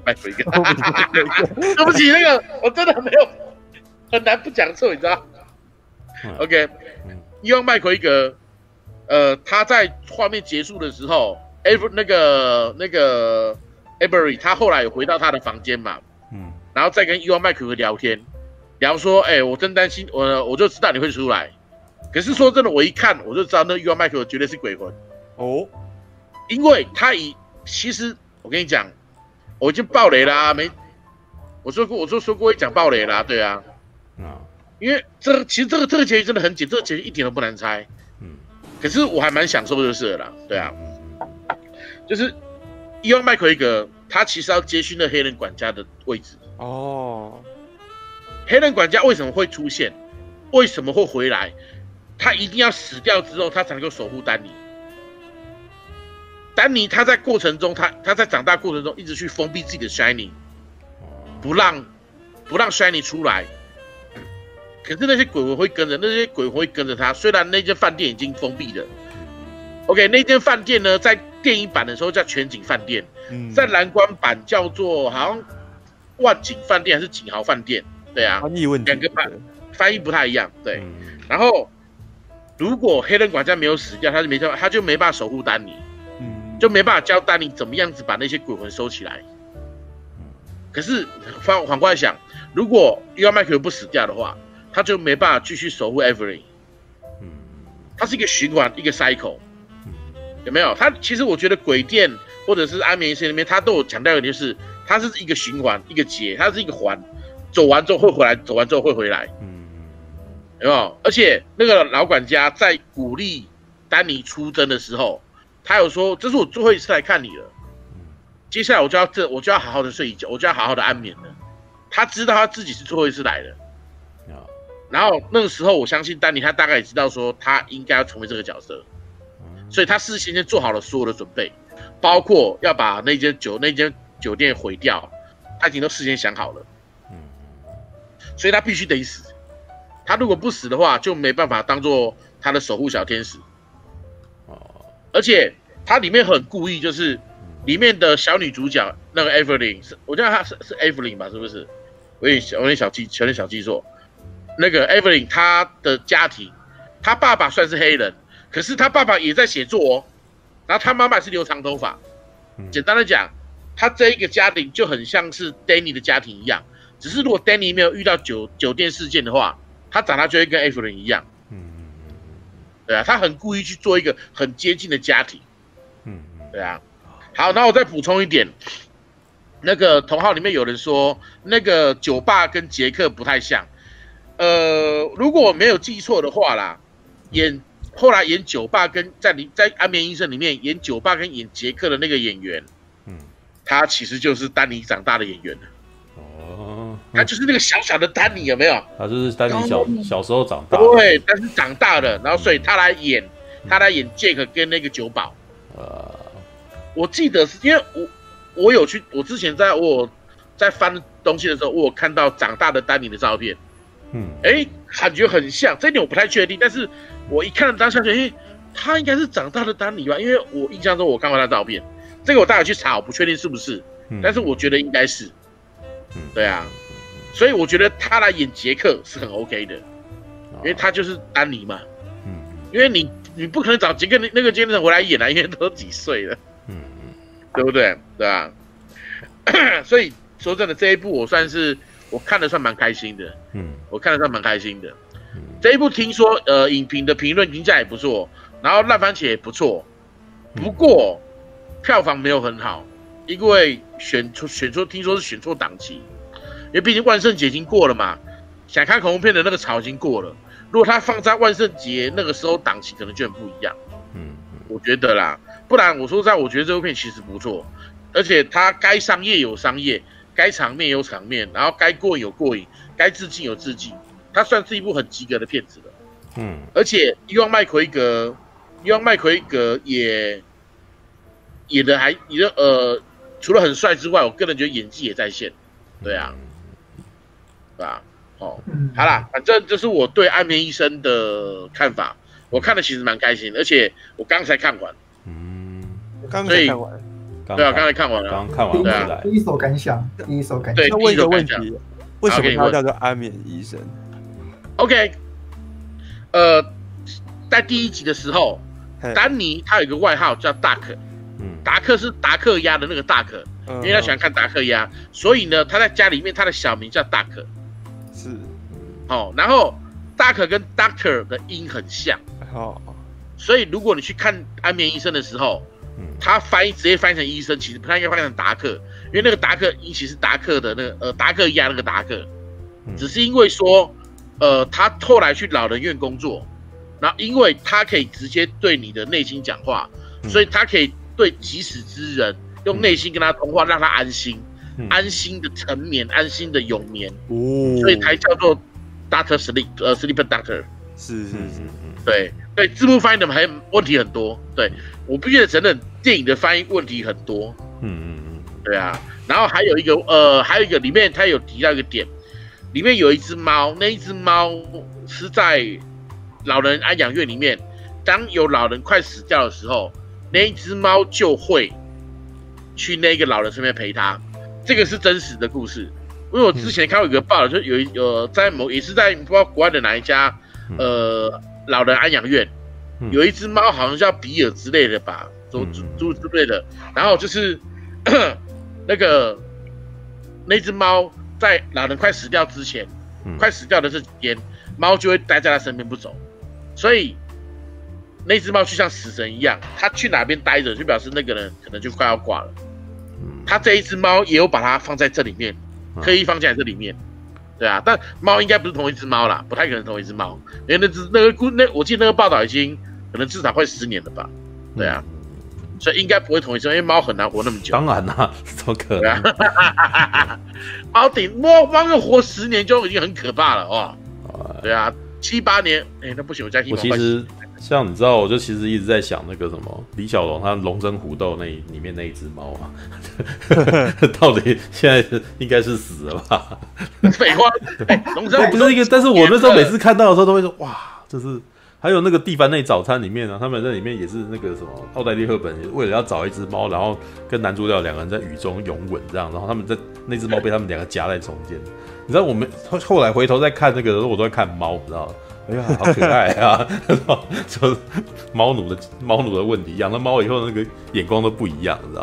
Speaker 3: 对不起，那个我真的没有很难不讲错，你知道。OK， 伊万麦奎格，他在画面结束的时候，那个 Avery 他后来有回到他的房间嘛，然后再跟伊万麦奎格聊天，聊说，我真担心，我就知道你会出来，可是说真的，我一看我就知道那伊万麦奎格绝对是鬼魂因为其实我跟你讲，我已经爆雷啦，我说过会讲爆雷啦，对啊。因为其实这个结局真的很简，这个结局一点都不难猜。可是我还蛮享受就是了啦，对啊。就是伊万麦奎格他其实要接续那黑人管家的位置。黑人管家为什么会出现？为什么会回来？他一定要死掉之后，他才能够守护丹尼。丹尼他在过程中，他在长大过程中一直去封闭自己的 Shining， 不让 Shining 出来。可是那些鬼魂会跟着他，虽然那间饭店已经封闭了。OK， 那间饭店呢，在电影版的时候叫全景饭店，在蓝光版叫做好像万景饭店还是景豪饭店，对啊，两个翻译不太一样，对。然后如果黑人管家没有死掉，他就没办法守护丹尼，就没办法教丹尼怎么样子把那些鬼魂收起来。可是反过来想，如果伊万麦克不死掉的话，他就没办法继续守护 Avery， 它是一个循环，一个 cycle， 有没有？其实我觉得鬼店或者是安眠医里面，它都有强调一点，就是它是一个循环，一个结，它是一个环，走完之后会回来，走完之后会回来，有没有？而且那个老管家在鼓励丹尼出征的时候，他有说：“这是我最后一次来看你了，接下来我就要好好的睡一觉，我就要好好的安眠了。”他知道他自己是最后一次来的。然后那个时候，我相信丹尼他大概也知道说他应该要成为这个角色，所以他事先做好了所有的准备，包括要把那间酒店毁掉，他已经都事先想好了。所以他必须得死。他如果不死的话，就没办法当做他的守护小天使。而且他里面很故意，就是里面的小女主角那个 Evelyn， 我觉得她是 Evelyn 吧，是不是？有点小记错。那个 Evelyn 她的家庭，她爸爸算是黑人，可是她爸爸也在写作哦，然后她妈妈是留长头发。简单的讲， 他这一个家庭就很像是 Danny 的家庭一样，只是如果 Danny 没有遇到酒店事件的话，他长大就会跟 F 人一样。对啊，他很故意去做一个很接近的家庭。对啊。好，那我再补充一点，那个同号里面有人说那个酒吧跟杰克不太像。如果我没有记错的话啦，后来演酒吧跟在安眠医生里面演酒吧跟演杰克的那个演员，他其实就是丹尼长大的演员。他就是那个小小的丹尼，有没有？
Speaker 1: 他就是丹尼小时候长大。
Speaker 3: 对，但是长大了，然后所以他来演杰克跟那个酒保。我记得是因为我之前我在翻东西的时候，我有看到长大的丹尼的照片。感觉很像，这一点我不太确定，但是我一看到当下觉得，他应该是长大的丹尼吧，因为我印象中我看过他的照片，这个我待会去查，我不确定是不是，但是我觉得应该是，对啊，所以我觉得他来演杰克是很 OK 的，因为他就是丹尼嘛，因为你不可能找杰克那个杰克回来演啊，因为都几岁了，对不对？对啊，所以说真的这一部我看得算蛮开心的，我看得算蛮开心的。这一部听说影评的评论评价也不错，然后烂番茄也不错，不过票房没有很好，因为选错听说是选错档期，因为毕竟万圣节已经过了嘛，想看恐怖片的那个潮已经过了，如果他放在万圣节那个时候档期可能就很不一样，我觉得啦，不然我说实在，我觉得这部片其实不错，而且它该商业有商业。该场面有场面，然后该过瘾有过瘾，该致敬有致敬，它算是一部很及格的片子了。而且伊万麦奎格也演的除了很帅之外，我个人觉得演技也在线。对啊，对吧？好啦，反正这是我对《安眠医生》的看法。我看的其实蛮开心，而且我刚才看完。
Speaker 2: 刚才看完。
Speaker 3: 对啊，刚才看完了，
Speaker 1: 刚看完了。
Speaker 4: 第一手感想。
Speaker 3: 对，
Speaker 2: 那问一个问题，为什么它叫做安眠医生
Speaker 3: ？OK， 在第一集的时候，丹尼他有一个外号叫达克，达克是达克鸭的那个达克，因为他喜欢看达克鸭，所以呢，他在家里面他的小名叫达克。
Speaker 2: 是，
Speaker 3: 然后达克跟 Doctor 的音很像，所以如果你去看安眠医生的时候。他直接翻译成医生，其实不太应该翻译成达克，因为那个达克音其实是达克的那个达克鸭那个达克，只是因为说他后来去老人院工作，然后因为他可以直接对你的内心讲话，所以他可以对即死之人用内心跟他通话，让他安心，安心的沉眠，安心的永眠，所以才叫做 Doctor Sleep Doctor。
Speaker 2: 是，
Speaker 3: 对，字幕翻译的还问题很多，对。我必须得承认，电影的翻译问题很多。对啊。然后还有一个里面他有提到一个点，里面有一只猫，那一只猫是在老人安养院里面，当有老人快死掉的时候，那一只猫就会去那个老人身边陪他。这个是真实的故事，因为我之前看过一个报道，就也是在不知道国外的哪一家老人安养院。有一只猫好像叫比尔之类的吧，之类的。然后就是那只猫在老人快死掉之前，快死掉的这几天，猫就会待在他身边不走。所以那只猫就像死神一样，它去哪边待着，就表示那个人可能就快要挂了。它这一只猫也有把它放在这里面，刻意放在这里面。对啊，但猫应该不是同一只猫啦，不太可能同一只猫，因为我记得那个报道已经可能至少快10年了吧，对啊，所以应该不会同一只，因为猫很难活那么久。
Speaker 1: 当然啦，怎么可能？
Speaker 3: 猫要活10年就已经很可怕了哦。对啊，7、8年，那不行，我家
Speaker 1: 我其实像你知道，我就其实一直在想那个什么李小龙他龙争虎斗里面那一只猫啊，到底现在应该是死了吧？
Speaker 3: 废话，龙争
Speaker 1: 不是一个，但是我那时候每次看到的时候都会说哇，这是。还有那个蒂凡内早餐里面啊，他们在里面也是那个什么奥黛丽·赫本，为了要找一只猫，然后跟男主角2个人在雨中拥吻这样，然后他们那只猫被他们2个夹在中间。你知道我们后来回头再看那个的时候，我都在看猫，你知道吗？哎呀，好可爱啊！就是猫奴的问题，养了猫以后那个眼光都不一样，你知道吗？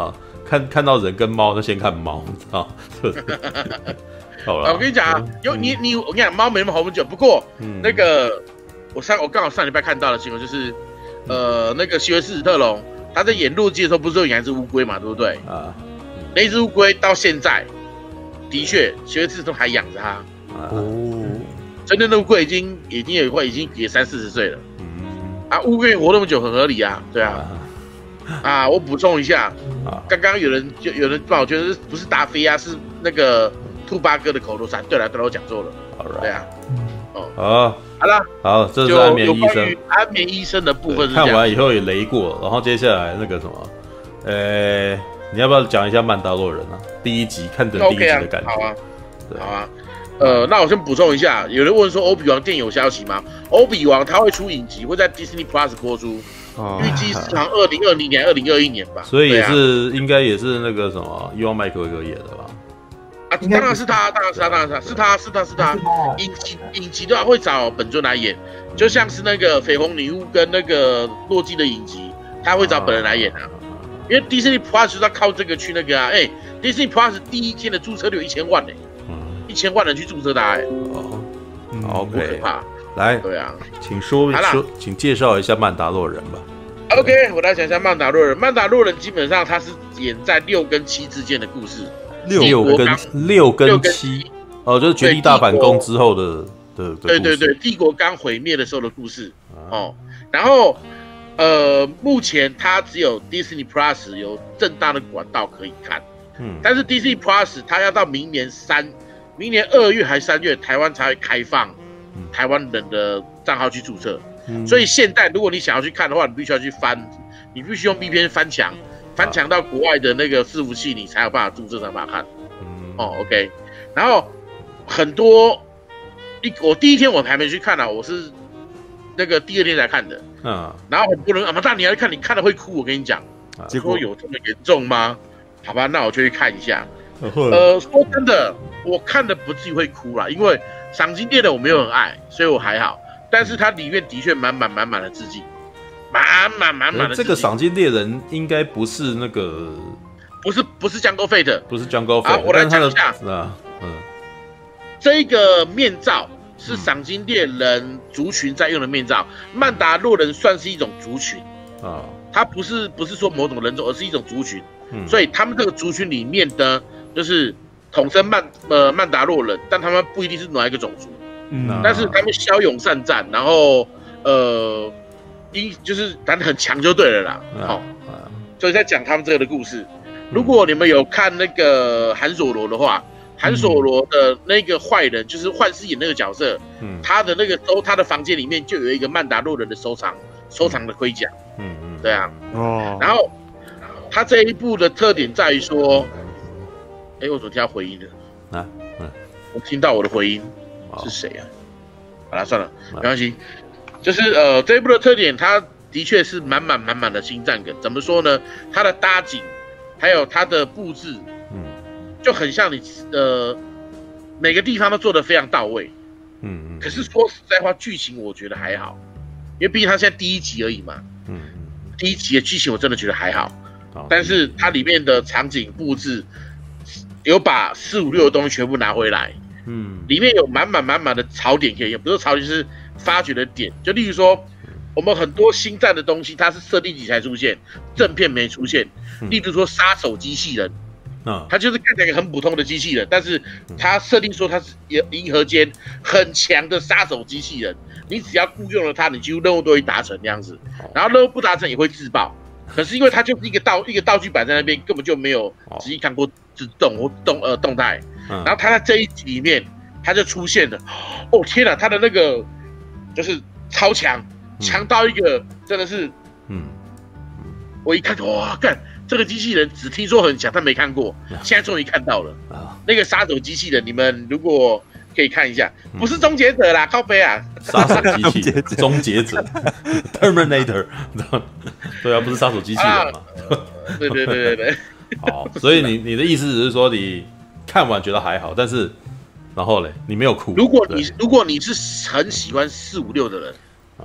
Speaker 1: 看到人跟猫，那先看猫，你知道？好了，
Speaker 3: 我跟你讲啊，我跟你讲，猫没那么红久，不过那个我刚好上礼拜看到的新闻就是，那个席维斯·史特龙他在演《洛基》的时候，不是有养一只乌龟嘛，对不对？啊，那只乌龟到现在的确，席维斯都还养着它。哦，真的那乌龟已经也30-40岁了。啊，乌龟活那么久很合理啊，对啊。啊，我补充一下，刚刚有人帮我觉得不是达菲啊，是那个兔八哥的口头禅。对了，我讲错了。对啊，好了，好，
Speaker 1: 这是安眠医生。
Speaker 3: 安眠医生的部分是
Speaker 1: 看完以后也雷过，然后接下来那个什么，你要不要讲一下曼达洛人啊？第一集看的第一集的感觉。
Speaker 3: 好啊，好啊。那我先补充一下，有人问说欧比王电影有消息吗？欧比王他会出影集，会在 Disney Plus 播出。预计是好像2020年、2021年吧，
Speaker 1: 所以应该也是那个什么伊万麦克格演的吧？
Speaker 3: 啊，当然是他，是他。影集的话会找本尊来演，就像是那个绯红女巫跟那个洛基的影集，他会找本人来演啊。因为 Disney Plus 就是要靠这个去那个啊，Disney Plus 第一天的注册率有1000万，1000万人去注册他
Speaker 1: ，OK，
Speaker 3: 不可怕。
Speaker 1: 来，
Speaker 3: 对啊，
Speaker 1: 请介绍一下曼达洛人吧。
Speaker 3: OK， 我来讲一下曼达洛人。曼达洛人基本上他是演在6跟7之间的故事。
Speaker 1: 6跟7，就是绝地大反攻之后的
Speaker 3: 对，帝国刚毁灭的时候的故事。然后目前它只有 Disney Plus 有正当的管道可以看。但是 Disney Plus 它要到明年2月还是3月，台湾才会开放。台湾人的账号去注册，所以现在如果你想要去看的话，你必须要去翻，你必须用 VPN 翻墙到国外的那个伺服器，你才有办法注册，才有办法看。OK， 然后很多我第一天我还没去看啊，我是那个第2天才看的。然后很多人大你要看，你看了会哭，我跟你讲。结果有这么严重吗？好吧，那我就去看一下。说真的，我看的不至于会哭啦，因为赏金猎人我没有很爱，所以我还好。但是它里面的确满满的致敬，满满的。
Speaker 1: 这个赏金猎人应该不是那个，
Speaker 3: 不是 Jungle Fate，
Speaker 1: 不是 Jungle Fate。
Speaker 3: 我来讲一下这个面罩是赏金猎人族群在用的面罩，曼达洛人算是一种族群它不是说某种人种，而是一种族群。所以他们这个族群里面的就是统称曼达洛人，但他们不一定是哪一个种族。但是他们骁勇善战，然后就是反正很强就对了啦。所以在讲他们这个的故事。如果你们有看那个韩索罗的话，韩索罗的那个坏人就是幻视眼那个角色，他的那个他的房间里面就有一个曼达洛人的收藏的盔甲。对啊。然后他这一部的特点在于说，我怎么听到回音了？我听到我的回音。是谁啊？好了，算了，没关系。就是这一部的特点，它的确是满满的星战梗。怎么说呢？它的搭景，还有它的布置，就很像你每个地方都做得非常到位。可是说实在话，剧情我觉得还好，因为毕竟它现在第1集而已嘛。第1集的剧情我真的觉得还好，但是它里面的场景布置有把4、5、6的东西全部拿回来。里面有满满的槽点可以用，不是槽点，就是发掘的点。就例如说，我们很多星战的东西，它是设定集才出现，正片没出现。例如说，杀手机器人，它就是看起来一个很普通的机器人，但是它设定说它是银河间很强的杀手机器人，你只要雇佣了它，你几乎任务都会达成这样子。然后任务不达成也会自爆。可是因为它就是一个道具板在那边，根本就没有仔细看过动态。然后他在这一集里面，他就出现了。天哪，他的那个就是超强，强到一个真的是，我一看哇，干这个机器人只听说很强，但没看过，现在终于看到了。那个杀手机器人，你们如果可以看一下，不是终结者啦，靠北啊，
Speaker 1: 杀手机器人，终结者 ，Terminator， 对啊，不是杀手机器人嘛？
Speaker 3: 对。
Speaker 1: 好，所以你的意思只是说你看完觉得还好，但是然后嘞，你没有哭。
Speaker 3: 如果你是很喜欢4、5、6的人，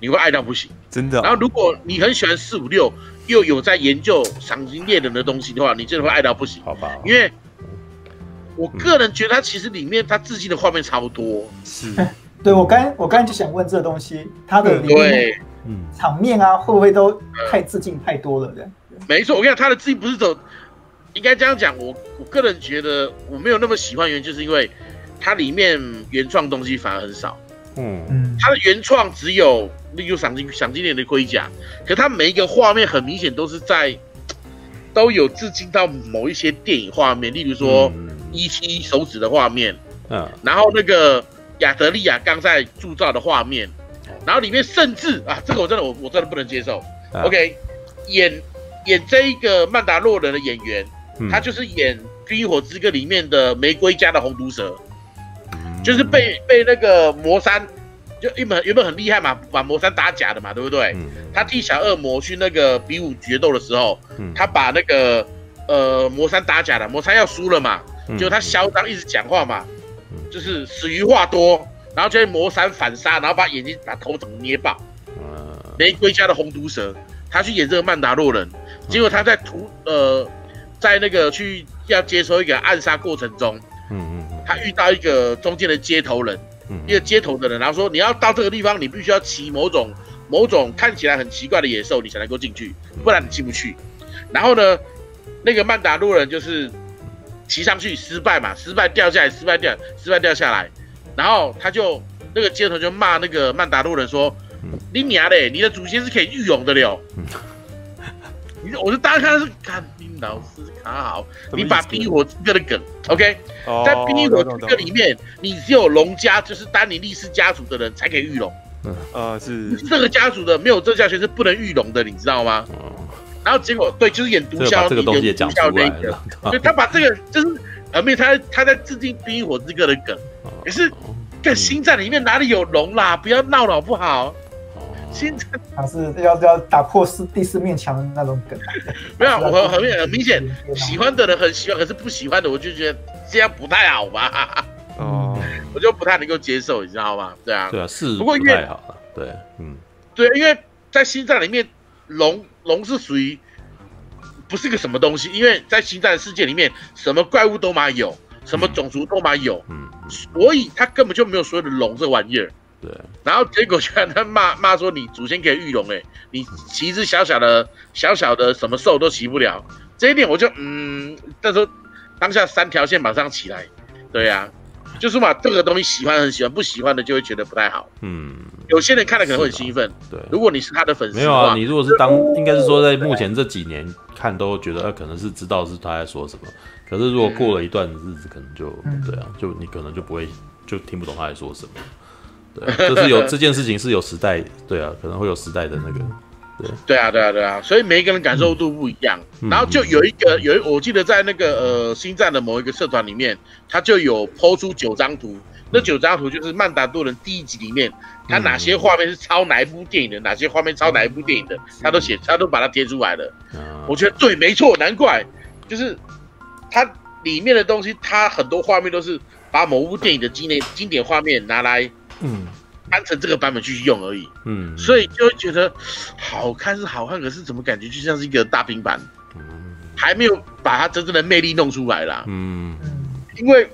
Speaker 3: 你会爱到不行，
Speaker 2: 真的。
Speaker 3: 然后如果你很喜欢456，又有在研究赏金猎人的东西的话，你真的会爱到不行。
Speaker 1: 好吧，
Speaker 3: 因为我个人觉得它其实里面它致敬的画面超多。
Speaker 2: 是，
Speaker 4: 对我刚才就想问这东西，它的里面场面啊，会不会都太致敬太多了？
Speaker 3: 没错，我跟你讲，它的致敬不是走，应该这样讲。我个人觉得我没有那么喜欢，原因就是因为它里面原创东西反而很少。它的原创只有例如赏金猎的盔甲，可它每一个画面很明显都有致敬到某一些电影画面，例如说E.T. 手指的画面，然后那个亚德利亚刚在铸造的画面，然后里面甚至这个我真的不能接受。OK， 演这一个曼达洛人的演员，他就是演《冰与火之歌》里面的玫瑰家的红毒蛇。就是被那个魔山，就原本很厉害嘛，把魔山打假的嘛，对不对？他替小恶魔去那个比武决斗的时候，他把那个魔山打假的，魔山要输了嘛，就他嚣张一直讲话嘛，就是死于话多，然后就被魔山反杀，然后把头整个捏爆。玫瑰家的红毒蛇，他去演这个曼达洛人，结果他在在那个去要接收一个暗杀过程中。他遇到一个中间的接头人，一个接头的人，然后说你要到这个地方，你必须要骑某种看起来很奇怪的野兽，你才能够进去，不然你进不去。然后呢，那个曼达洛人就是骑上去失败嘛，失败掉下来，失败掉下来，然后那个接头就骂那个曼达洛人说：“你娘嘞，你的祖先是可以御勇的了。”我就当时看的是看你老师卡好，你把《冰与火之歌》的梗 ，OK， 在《冰与火之歌》里面，你只有龙家，就是丹尼利斯家族的人才可以御龙。
Speaker 2: 是
Speaker 3: 这个家族的没有这家族是不能御龙的，你知道吗？然后结果对，就是演毒枭，
Speaker 1: 这个东西也讲出来了。
Speaker 3: 所以他把这个就是没有他在致敬《冰与火之歌》的梗，可是在星战里面哪里有龙啦？不要闹了好不好？
Speaker 4: 他是要打破第四面墙的那种梗。
Speaker 3: 没有，我很明显，喜欢的人很喜欢，可是不喜欢的我就觉得这样不太好吧。我就不太能够接受，你知道吗？对啊，
Speaker 1: 是
Speaker 3: 不过
Speaker 1: 不太好了。对，
Speaker 3: 对，因为在星战里面，龙是属于不是个什么东西，因为在星战的世界里面，什么怪物都嘛有，什么种族都嘛有，所以他根本就没有所谓的龙这玩意儿。
Speaker 1: 对，然
Speaker 3: 后结果居然他骂说你祖先可以御龙，你骑一只小小的什么兽都骑不了，这一点我就那时候当下3条线马上起来，对啊，就是嘛，这个东西喜欢很喜欢，不喜欢的就会觉得不太好。有些人看了可能会很兴奋，对，如果你是他的粉丝，
Speaker 1: 没有啊，你如果是应该是说在目前这几年看都觉得可能是知道是他在说什么，可是如果过了一段日子，可能就对啊，就你可能就不会就听不懂他在说什么。对，这件事情是有时代，对啊，可能会有时代的那个，
Speaker 3: 对啊，所以每一个人感受度不一样。然后就有一我记得在那个星战的某一个社团里面，他就有po出9张图，那9张图就是曼达多人第1集里面，他哪些画面是抄哪一部电影的，哪些画面抄哪一部电影的，他都把它贴出来了。我觉得对，没错，难怪就是它里面的东西，它很多画面都是把某部电影的经典画面拿来。当成这个版本继续用而已，所以就会觉得好看是好看，可是怎么感觉就像是一个大平板，还没有把它真正的魅力弄出来啦。因为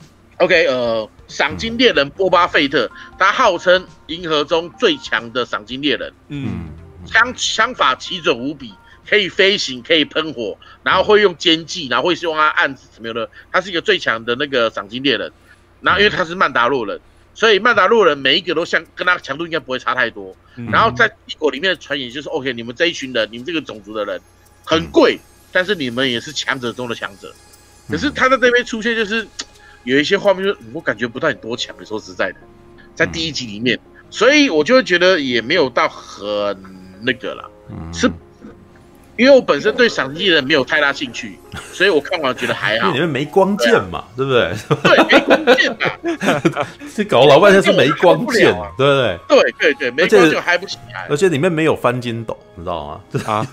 Speaker 3: OK， 赏金猎人波巴费特，他号称银河中最强的赏金猎人，枪法奇准无比，可以飞行，可以喷火，然后会用奸计，然后会用他暗指什么的，他是一个最强的那个赏金猎人。然后因为他是曼达洛人。所以曼达洛人每一个都跟他强度应该不会差太多。然后在帝国里面的传言就是 OK， 你们这一群人，你们这个种族的人很贵，但是你们也是强者中的强者。可是他在那边出现，就是有一些画面，我感觉不到你多强。说实在的，在第1集里面，所以我就会觉得也没有到很那个啦，是。因为我本身对赏金猎人没有太大兴趣，所以我看完觉得还好。
Speaker 1: 因为你们没光剑嘛，对不对？
Speaker 3: 对，没光剑嘛。
Speaker 1: 这搞老半天是没光剑，对不
Speaker 3: 对？对，没光剑还不起来。
Speaker 1: 而且里面没有翻筋斗，你知道吗？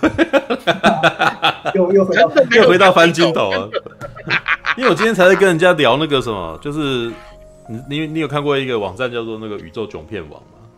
Speaker 4: 又
Speaker 1: 回到翻筋斗了。因为我今天才在跟人家聊那个什么，就是你有看过一个网站叫做那个宇宙囧片网吗？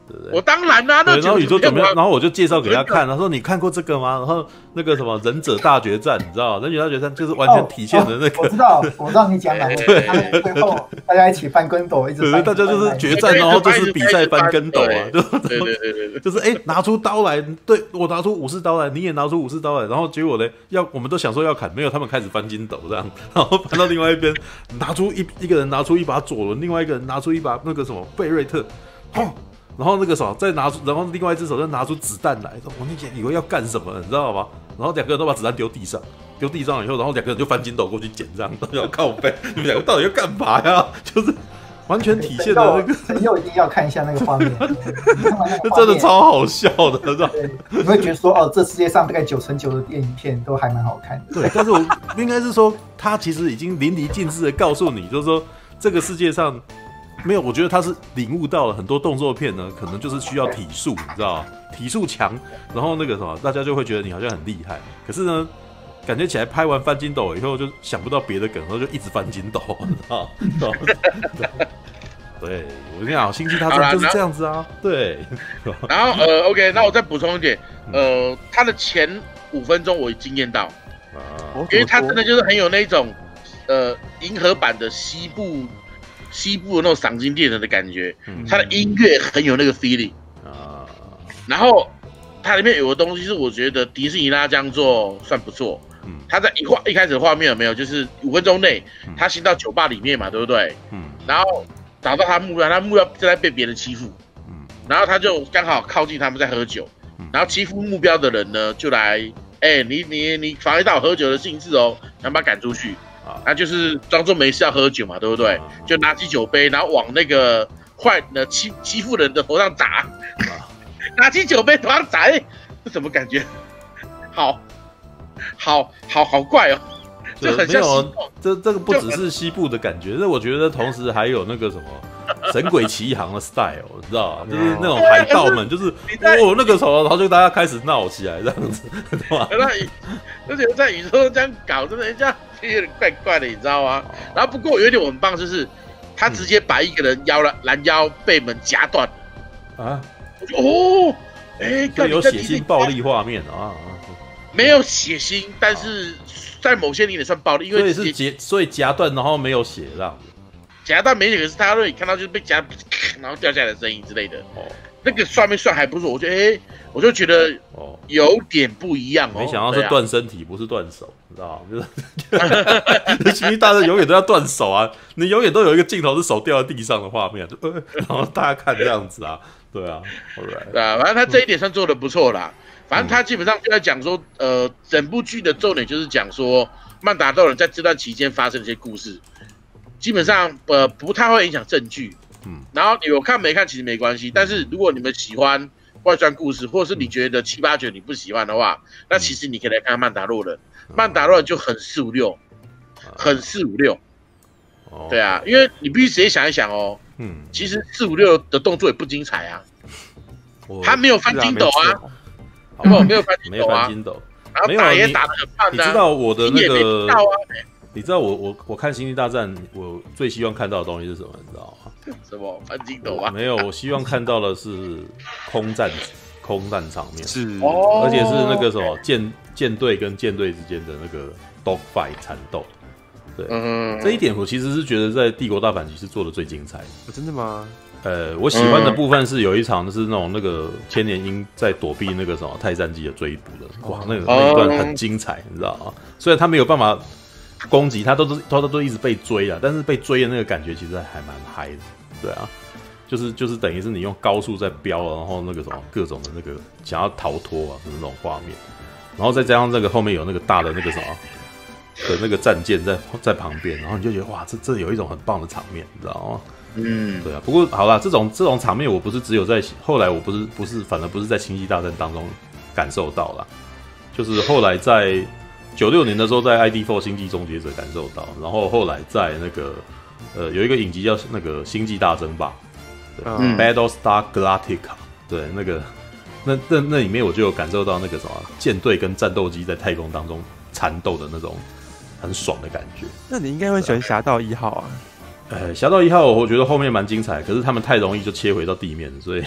Speaker 1: 对不对？
Speaker 3: 我当然啦，
Speaker 1: 对，然后宇宙怎么样？然后我就介绍给他看，他说你看过这个吗？然后那个什么忍者大决战，你知道？忍者大决战就是完全体现的那个。
Speaker 4: 我知道你讲哪位。最后大家一起翻跟斗，一直翻。
Speaker 1: 大家就是决战，然后就是比赛翻跟斗啊，
Speaker 3: 对，
Speaker 1: 就是拿出刀来，对我拿出武士刀来，你也拿出武士刀来，然后结果呢，我们都想说要砍，没有，他们开始翻筋斗这样，然后翻到另外一边，拿出一个人拿出一把左轮，另外一个人拿出一把那个什么贝瑞特，然后那个什么再拿出，然后另外一只手再拿出子弹来，我那天以为要干什么，你知道吗？然后两个人都把子弹丢地上以后，然后两个人就翻筋斗过去捡，这样都要靠背，你们两个到底要干嘛呀？就是完全体现的那个。
Speaker 4: 陈佑一定要看一下那个画面，
Speaker 1: 那真的超好笑的，知道？
Speaker 4: 你会觉得说，哦，这世界上大概9%-9%的电影片都还蛮好看的。
Speaker 1: 对，但是我应该是说，他其实已经淋漓尽致的告诉你，就是说这个世界上。没有，我觉得他是领悟到了很多动作片呢，可能就是需要体术，你知道吗？体术强，然后那个什么，大家就会觉得你好像很厉害。可是呢，感觉起来拍完翻筋斗以后，就想不到别的梗，然后就一直翻筋斗，你知道吗？对，我跟你讲，星际大战就是这样子啊。对。
Speaker 3: 然后OK， 那我再补充一点，他的前5分钟我惊艳到，因为他真的就是很有那种银河版的西部的那种赏金猎人的感觉，他的音乐很有那个 feeling 然后它里面有个东西是我觉得迪士尼拉这样做算不错，他在一开始的画面有没有，就是5分钟内他先到酒吧里面嘛，对不对？然后找到他目标正在被别人欺负，然后他就刚好靠近他们在喝酒，然后欺负目标的人呢就来，你妨碍到喝酒的兴致哦，想把他赶出去。那就是装作没事要喝酒嘛，对不对？就拿起酒杯，然后往那个欺负人的头上砸，拿起酒杯头上砸，这什么感觉？好怪哦，就很像西部。
Speaker 1: 这个不只是西部的感觉，这我觉得同时还有那个什么神鬼奇航的 style， 你知道吗？就是那种海盗们，就是那个时候，然后就大家开始闹起来这样子，对吧？
Speaker 3: 而且在宇宙中这样搞，真的这样有点怪怪的，你知道吗？然后不过有一点我很棒，就是他直接把一个人拦腰背门夹断啊！我就
Speaker 1: 有血腥暴力画面啊！
Speaker 3: 没有血腥，但是在某些里也算暴力，因为
Speaker 1: 所以夹断，然后没有血这样子。
Speaker 3: 夹断没血，可是他让你看到就是被夹，然后掉下来的声音之类的。那个算还不错，我觉得我就觉得有点不一样哦。
Speaker 1: 没想到是断身体，不是断手，你知道吗？就是星际大战永远都要断手啊！你永远都有一个镜头是手掉在地上的画面，然后大家看这样子啊，对啊 ，alright，
Speaker 3: 对啊，反正他这一点算做的不错啦。反正他基本上就在讲说，整部剧的重点就是讲说曼达洛人在这段期间发生的一些故事，基本上不太会影响正剧。然后有看没看其实没关系，但是如果你们喜欢外传故事，或者是你觉得7、8、9你不喜欢的话，那其实你可以来看曼达洛人。曼达洛人就很4、5、6，很4、5、6。对啊，因为你必须直接想一想哦，其实4、5、6的动作也不精彩啊，他没有翻筋斗啊，没有翻筋斗，然后打也打得很棒的。
Speaker 1: 你知道我的那个？你知道我看《星际大战》，我最希望看到的东西是什么？你知道吗？
Speaker 3: 什么翻筋斗啊？
Speaker 1: 没有，我希望看到的是空战场面，
Speaker 2: 是，
Speaker 1: 而且是那个什么舰队跟舰队之间的那个 dogfight 缠斗。对，这一点我其实是觉得在《帝国大反击》是做的最精彩的。
Speaker 2: 真的吗？
Speaker 1: 我喜欢的部分是有一场是那个千年鹰在躲避那个什么泰战机的追捕的，哇，那一段很精彩，你知道吗？虽然他没有办法攻击，他都一直被追啊，但是被追的那个感觉其实还蛮嗨的，对啊，就是等于是你用高速在飙，然后那个什么各种的那个想要逃脱啊的那种画面，然后再加上那个后面有那个大的那个什么的那个战舰在旁边，然后你就觉得哇，这有一种很棒的场面，你知道吗？对啊。不过好啦，这种场面我不是只有在后来我不是反而不是在星际大战当中感受到啦，就是后来在96年的时候在 ID4 星际终结者感受到，然后后来在那个有一个影集叫那个星际大争霸，对，Battlestar Galactica， 对，那个那里面我就有感受到那个什么舰队跟战斗机在太空当中缠斗的那种很爽的感觉。
Speaker 2: 那你应该会喜欢侠盗1号啊？
Speaker 1: 侠盗1号我觉得后面蛮精彩，可是他们太容易就切回到地面，所以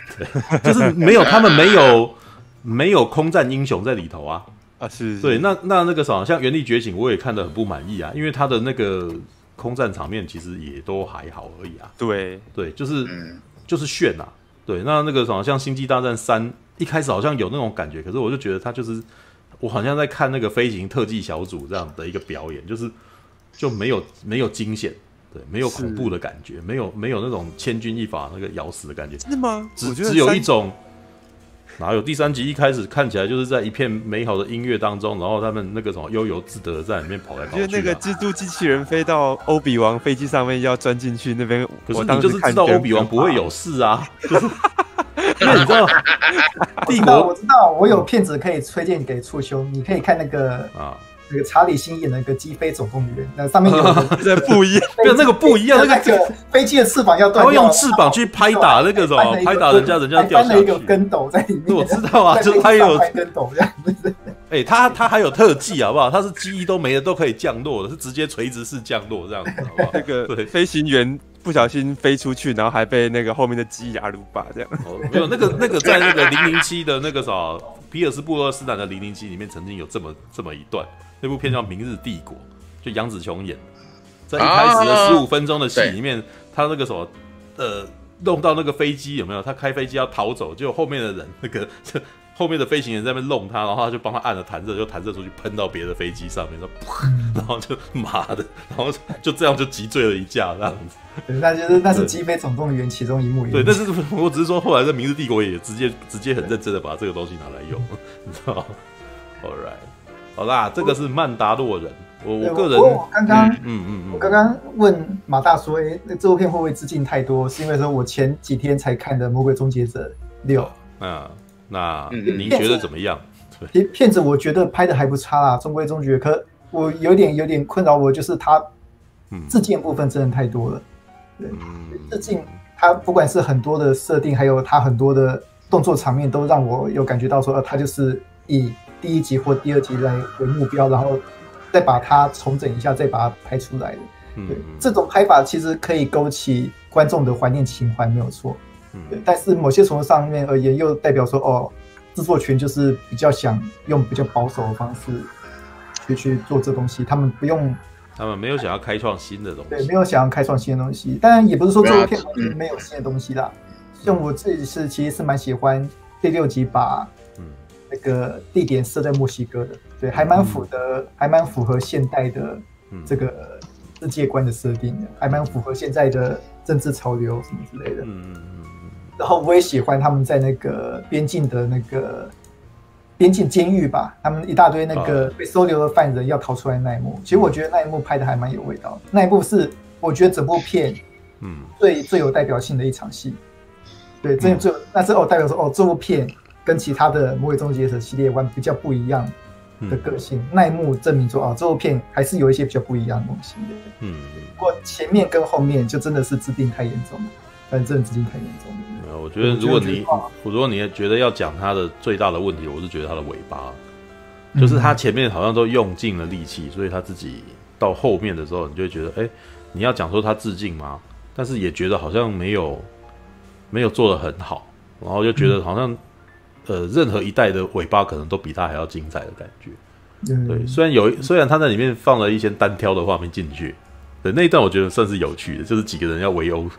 Speaker 1: 对，就是他们没有空战英雄在里头啊。
Speaker 2: 是
Speaker 1: 对，那个什么，像《原力觉醒》，我也看得很不满意啊，因为他的那个空战场面其实也都还好而已啊。
Speaker 2: 对，
Speaker 1: 就是炫啊。对，那个什么，像《星际大战3》，一开始好像有那种感觉，可是我就觉得他就是我好像在看那个飞行特技小组这样的一个表演，就没有惊险，对，没有恐怖的感觉，没有那种千钧一发那个咬死的感觉。
Speaker 2: 真的吗？
Speaker 1: 只有一种。哪有第3集一开始看起来就是在一片美好的音乐当中，然后他们那个什么悠游自得在里面跑来跑去。
Speaker 2: 我觉得那个蜘蛛机器人飞到欧比王飞机上面要钻进去那边，
Speaker 1: 可是你就是知道欧比王不会有事啊，就是因为你知道帝国，
Speaker 4: 我知道，我有片子可以推荐给簇兄，你可以看那个查理辛演的那个《击飞总动员》，那上面有
Speaker 2: 不一样，
Speaker 1: 那个不一样，
Speaker 4: 那个飞机的翅膀要断掉，
Speaker 1: 他会用翅膀去拍打那个什么，拍打人家掉下去，
Speaker 4: 翻了一个跟斗在里面。
Speaker 1: 我知道啊，就是他有
Speaker 4: 跟斗这样子。
Speaker 1: 他还有特技好不好？他是机翼都没了都可以降落的，是直接垂直式降落这样子，好不好？
Speaker 2: 那个飞行员不小心飞出去，然后还被那个后面的机牙鲁巴这样。
Speaker 1: 没有那个在那个007的那个啥皮尔斯布洛斯坦的007里面曾经有这么一段。那部片叫《明日帝国》，就杨紫琼演，在一开始的15分钟的戏里面，他那个什么弄到那个飞机有没有？他开飞机要逃走，结果后面的人那个后面的飞行员在那边弄他，然后他就帮他按了弹射，就弹射出去喷到别的飞机上面，然后就妈的，然后就这样就击坠了一架这样子。
Speaker 4: 那是《击飞总动员》其中一幕。
Speaker 1: 对，但是我只是说后来在《明日帝国》也直接很认真的把这个东西拿来用，你知道吗 ？All right。好啦，这个是曼达洛人。我个人，
Speaker 4: 我刚刚问马大说，这部片会不会致敬太多？是因为说我前几天才看的《魔鬼终结者6》。
Speaker 1: 那你觉得怎么样？
Speaker 4: 片子我觉得拍的还不差啦，中规中矩。可我有点困扰我，就是他致敬部分真的太多了。对，致敬他不管是很多的设定，还有他很多的动作场面，都让我有感觉到说，他就是以第1集或第2集来为目标，然后再把它重整一下，再把它拍出来的。对，这种拍法其实可以勾起观众的怀念情怀，没有错。对，但是某些程度上面而言，又代表说，制作群就是比较想用比较保守的方式去做这东西，他们
Speaker 1: 没有想要开创新的东西。
Speaker 4: 对，没有想要开创新的东西。当然，也不是说这部片没有新的东西啦。像我自己其实是蛮喜欢第6集把那个地点设在墨西哥的，对，还蛮符合现代的这个世界观的设定的，还蛮符合现在的政治潮流什么之类的。然后我也喜欢他们在那个边境的那个边境监狱吧，他们一大堆那个被收留的犯人要逃出来那一幕，其实我觉得那一幕拍的还蛮有味道的。那一幕是我觉得整部片最有代表性的一场戏。对，那是代表说这部片跟其他的《魔鬼终结者》系列玩比较不一样的个性，那一幕证明说这部片还是有一些比较不一样的东西的。不过前面跟后面就真的是致敬太严重了，反正致敬太严重了。
Speaker 1: 我觉得如果你觉得要讲他的最大的问题，我是觉得他的尾巴，就是他前面好像都用尽了力气，所以他自己到后面的时候，你就会觉得，你要讲说他致敬吗？但是也觉得好像没有做得很好，然后就觉得好像。任何一代的尾巴可能都比他还要精彩的感觉。对，虽然他在里面放了一些单挑的画面进去，对那一段我觉得算是有趣的，就是几个人要围殴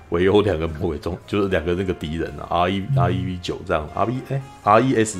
Speaker 1: 2个魔鬼中，就是2个那个敌人啊 ，REV9 这样 RES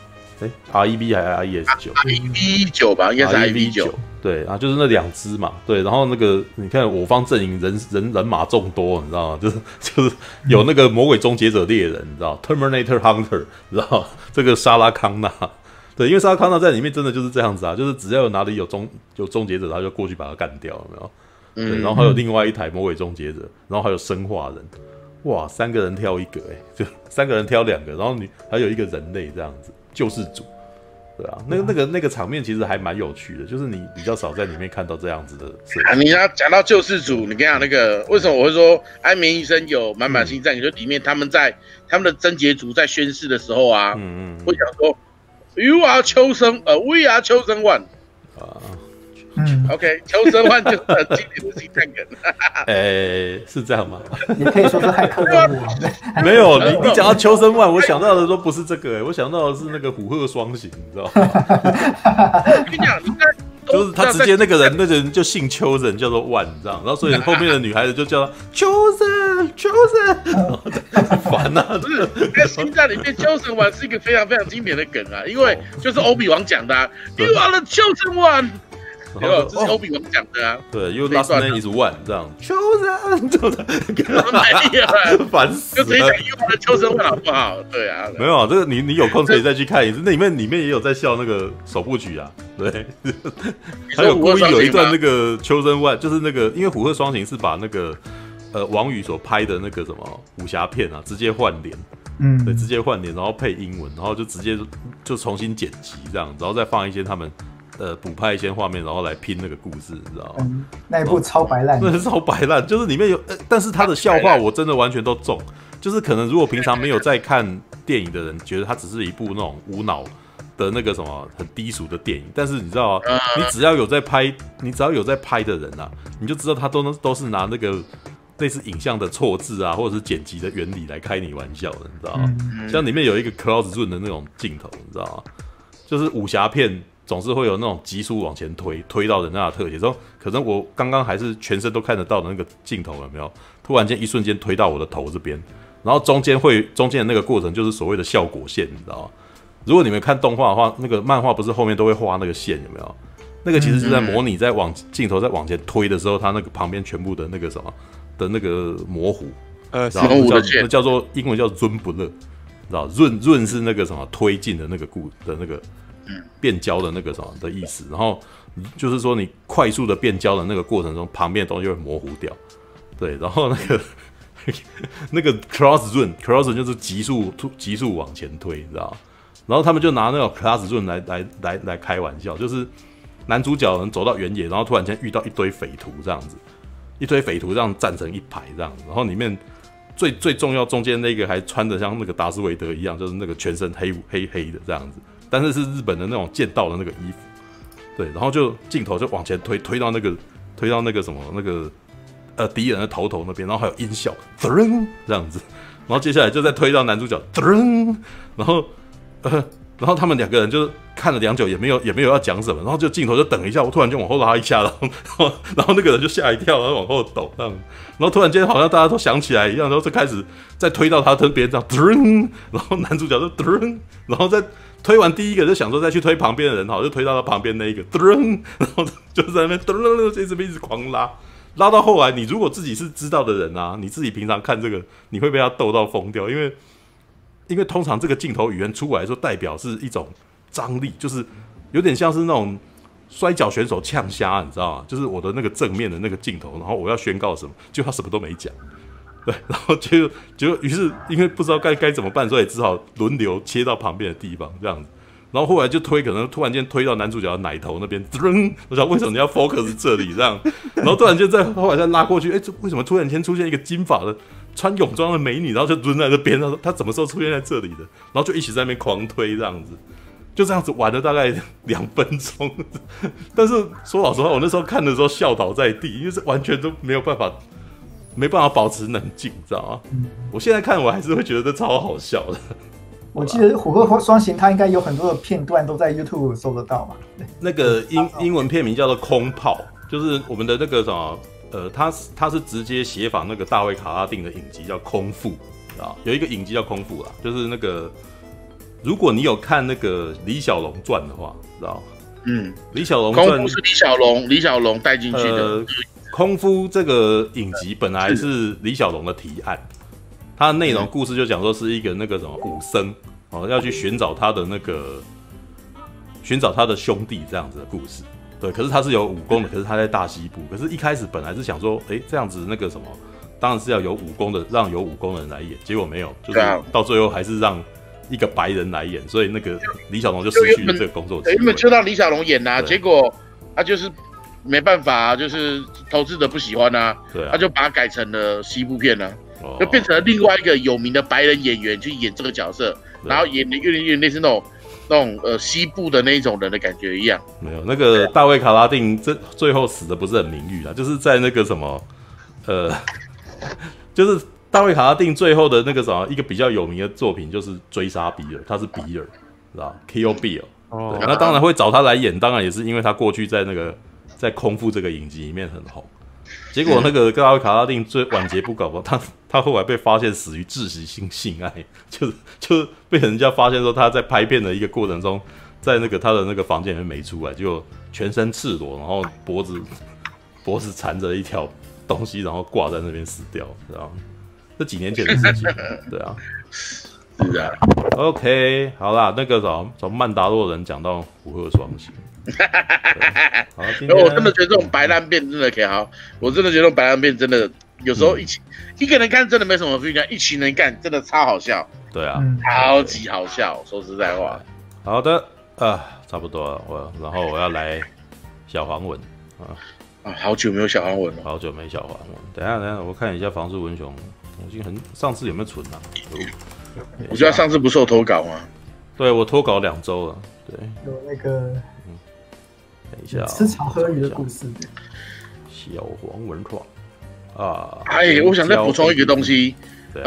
Speaker 1: REB 还是
Speaker 3: REV9 吧，应该是 REV9。
Speaker 1: 对啊，就是那2只嘛，对，然后那个你看我方阵营人马众多，你知道吗？就是有那个魔鬼终结者猎人，你知道 Terminator Hunter， 你知道这个莎拉康纳，对，因为莎拉康纳在里面真的就是这样子啊，就是只要有哪里有终结者，他就过去把他干掉，有没有？对，然后还有另外一台魔鬼终结者，然后还有生化人，哇，3个人挑1个，就3个人挑2个，然后你还有一个人类这样子，救世主。对啊，那个场面其实还蛮有趣的，就是你比较少在里面看到这样子的设定。
Speaker 3: 你要讲到救世主，你跟讲那个为什么我会说安眠医生有满满心战？就里面他们的贞洁族在宣誓的时候啊，会讲说 You are chosen，We are chosen one。 OK， 求生万就是经典的心态梗。
Speaker 1: 是这样吗？
Speaker 4: 也可以说是骇客任务啊。
Speaker 1: 没有，你讲到求生万，我想到的都不是这个，我想到的是那个虎鹤双形，你知道吗？
Speaker 3: 我跟你讲，
Speaker 1: 就是他直接那个人就姓邱人，叫做万，你知道？然后所以后面的女孩子就叫他邱人，烦啊！
Speaker 3: 不是，在星战里面，秋神丸是一个非常非常经典的梗啊，因为就是欧比王讲的，You are the chosen one。对吧？这是欧比王讲的啊。
Speaker 1: 对 ，You last name is one， 这样。秋人，烦死了！
Speaker 3: 就直接讲 You are the chosen one好不好？对啊。
Speaker 1: 没有啊，这个你有空可以再去看一次，那里面也有在笑那个首部曲啊，对。还有故意有一段那个秋生万，就是那个因为虎鹤双形是把那个王宇所拍的那个什么武侠片啊，直接换脸。对，直接换脸，然后配英文，然后就直接就重新剪辑这样，然后再放一些他们补拍一些画面，然后来拼那个故事，你知道吗？
Speaker 4: 那一部超白烂，
Speaker 1: 真的超白烂，就是里面有，但是他的笑话我真的完全都中，就是可能如果平常没有在看电影的人，觉得它只是一部那种无脑的那个什么很低俗的电影，但是你知道啊，你只要有在拍的人啊，你就知道他都是拿那个类似影像的错字啊，或者是剪辑的原理来开你玩笑的，你知道吗？像里面有一个 close zoom 的那种镜头，你知道吗？就是武侠片总是会有那种急速往前推到人家的特写，说可能我刚刚还是全身都看得到的那个镜头有没有？突然间一瞬间推到我的头这边，然后中间的那个过程就是所谓的效果线，你知道吗？如果你们看动画的话，那个漫画不是后面都会画那个线有没有？那个其实是在模拟在镜头在往前推的时候，它那个旁边全部的那个什么的那个模糊，然后那叫做英文叫 zoom blur， 知道 zoom 是那个什么推进的那个那个变焦的那个什么的意思，然后就是说你快速的变焦的那个过程中，旁边的东西会模糊掉，对，然后那个 cross zoom 就是急速往前推，知道？然后他们就拿那个 cross zoom 来开玩笑，就是男主角能走到原野，然后突然间遇到一堆匪徒这样子。一堆匪徒这样站成一排这样子，然后里面最重要中间那个还穿着像那个达斯维德一样，就是那个全身黑的这样子，但是是日本的那种剑道的那个衣服，对，然后就镜头就往前推到那个什么那个敌人的头那边，然后还有音效，这样子，然后接下来就再推到男主角，然后他们两个人就看了良久，也没有要讲什么，然后就镜头就等一下，我突然就往后拉一下，然后那个人就吓一跳，然后往后抖这样，然后突然间好像大家都想起来一样，然后就开始再推到他跟别人这样，然后男主角就然后再推完第一个就想说再去推旁边的人，好，就推到他旁边那一个，然后就在那边一直狂拉到后来，你如果自己是知道的人啊，你自己平常看这个，你会被他逗到疯掉，因为通常这个镜头语言出来的时候，代表是一种张力，就是有点像是那种摔跤选手呛虾，你知道吗？就是我的那个正面的那个镜头，然后我要宣告什么，就他什么都没讲，对，然后就于是因为不知道该怎么办，所以只好轮流切到旁边的地方这样子。然后后来就可能突然间推到男主角的奶头那边，我想为什么你要 focus 这里这样？然后突然间后来再拉过去，这为什么突然间出现一个金发的穿泳装的美女，然后就蹲在那边，他什么时候出现在这里的？然后就一起在那边狂推这样子，就这样子玩了大概2分钟。但是说老实话，我那时候看的时候笑倒在地，因为是完全都没办法保持冷静，知道吗？我现在看我还是会觉得这超好笑的。
Speaker 4: 我记得虎鹤双形，它应该有很多的片段都在 YouTube 搜得到嘛。
Speaker 1: 那个英文片名叫做《空炮》，就是我们的那个什么，他是直接写仿那个大卫卡拉丁的影集叫《空腹》啊，有一个影集叫《空腹》啦，就是那个如果你有看那个李小龙传的话，知道吗？李小龙传
Speaker 3: 空腹是李小龙带进去的。
Speaker 1: 空夫这个影集本来是李小龙的提案。他的内容故事就讲说是一个那个什么武僧要去寻找他的兄弟这样子的故事，对，可是他是有武功的，可是他在大西部，可是一开始本来是想说，这样子那个什么，当然是要有武功的，让有武功的人来演，结果没有，就是到最后还是让一个白人来演，所以那个李小龙就失去了这个工作机会。
Speaker 3: 原本就让李小龙演啊，结果他就是没办法啊，就是投资者不喜欢啊，对啊，他就把它改成了西部片啊。就变成了另外一个有名的白人演员去演这个角色，然后演的有点类似那种西部的那一种人的感觉一样。
Speaker 1: 没有那个大卫卡拉丁最后死的不是很名誉啊，就是在那个什么就是大卫卡拉丁最后的那个什么一个比较有名的作品就是追杀比尔，他是比尔，知道 Kill Bill。对，那当然会找他来演，当然也是因为他过去在空腹这个影集里面很红。结果那个大卫卡拉丁最晚节不保，他后来被发现死于窒息性爱，就是被人家发现说他在拍片的一个过程中，在他的那个房间里面没出来，就全身赤裸，然后脖子缠着一条东西，然后挂在那边死掉，知道吗？这几年前的事情，对啊，
Speaker 3: 是啊。
Speaker 1: OK， 好啦，那个从曼达洛人讲到虎鹤双星。好，
Speaker 3: 我真的觉得这种白烂片真的可以好，我真的觉得这种白烂片真的有时候一个人看真的没什么 feel， 一群人看真的超好笑。
Speaker 1: 对啊，
Speaker 3: 超级好笑，说实在话。
Speaker 1: 好的差不多了，然后我要来小黄文
Speaker 3: 好久没有小黄文了，
Speaker 1: 好久没小黄文。等一下，我看一下房事文雄，我已经上次有没有存啊？
Speaker 3: 我觉得上次不是有投稿吗？
Speaker 1: 对，我脱稿2周了。对，
Speaker 4: 有那个，
Speaker 1: 等一下，
Speaker 4: 吃草喝鱼的故事。
Speaker 1: 小黄文创
Speaker 3: 我想再补充一个东西，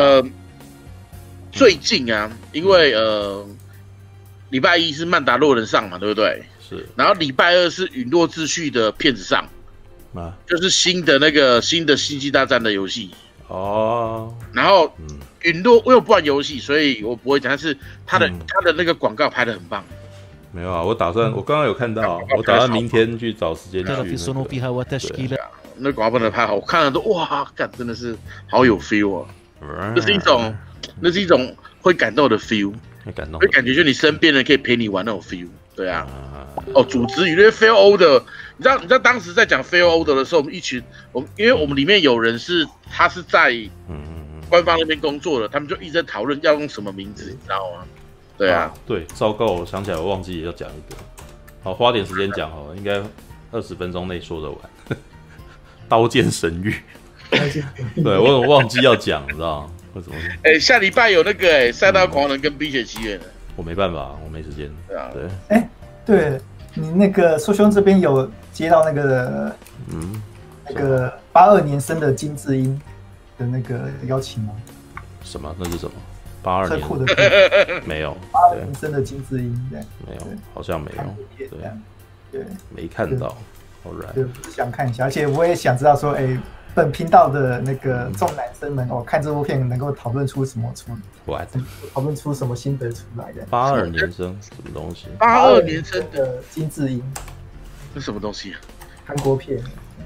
Speaker 3: 最近啊，因为礼拜一是曼达洛人上嘛，对不对？
Speaker 1: 是。然
Speaker 3: 后礼拜二是陨落秩序的片子上，就是新的星际大战的游戏。然后陨落，因为我不玩游戏，所以我不会讲。但是他的那个广告拍得很棒。
Speaker 1: 没有啊，我刚刚有看到，我打算明天去找时间去。
Speaker 3: 那广告真的拍好，我看了都哇，干真的是好有 feel 啊！那是一种会感动的 feel， 会感觉就你身边人可以陪你玩那种 feel。对啊，组织与那 fail order， 你知道当时在讲 fail order 的时候，因为我们里面有人他是在官方那边工作的，他们就一直在讨论要用什么名字，你知道吗？对啊，
Speaker 1: 对，糟糕，我想起来，我忘记要讲一个，好，花点时间讲好了，应该20分钟内说得完。刀剑神域，对我忘记要讲，你知道吗？为什么？
Speaker 3: 下礼拜有那个赛道狂人跟冰雪奇缘的。
Speaker 1: 我没办法，我没时间。
Speaker 3: 对啊，
Speaker 4: 对，对你那个硕兄这边有接到那个那个82年生的金智英的那个邀请吗？
Speaker 1: 什么？那是什么？82年
Speaker 4: 酷的
Speaker 1: 没有
Speaker 4: ，82年生的金智英，对，
Speaker 1: 没有，好像没有，
Speaker 4: 对，
Speaker 1: 没看到。
Speaker 4: 对，想看一下，而且我也想知道说，本频道的那个众男生们，看这部片能够讨论出什么讨论出什么心得出来的。
Speaker 1: 82年生什么东西
Speaker 3: ？82年生
Speaker 4: 的金智英，
Speaker 3: 是什么东西？
Speaker 4: 韩国片。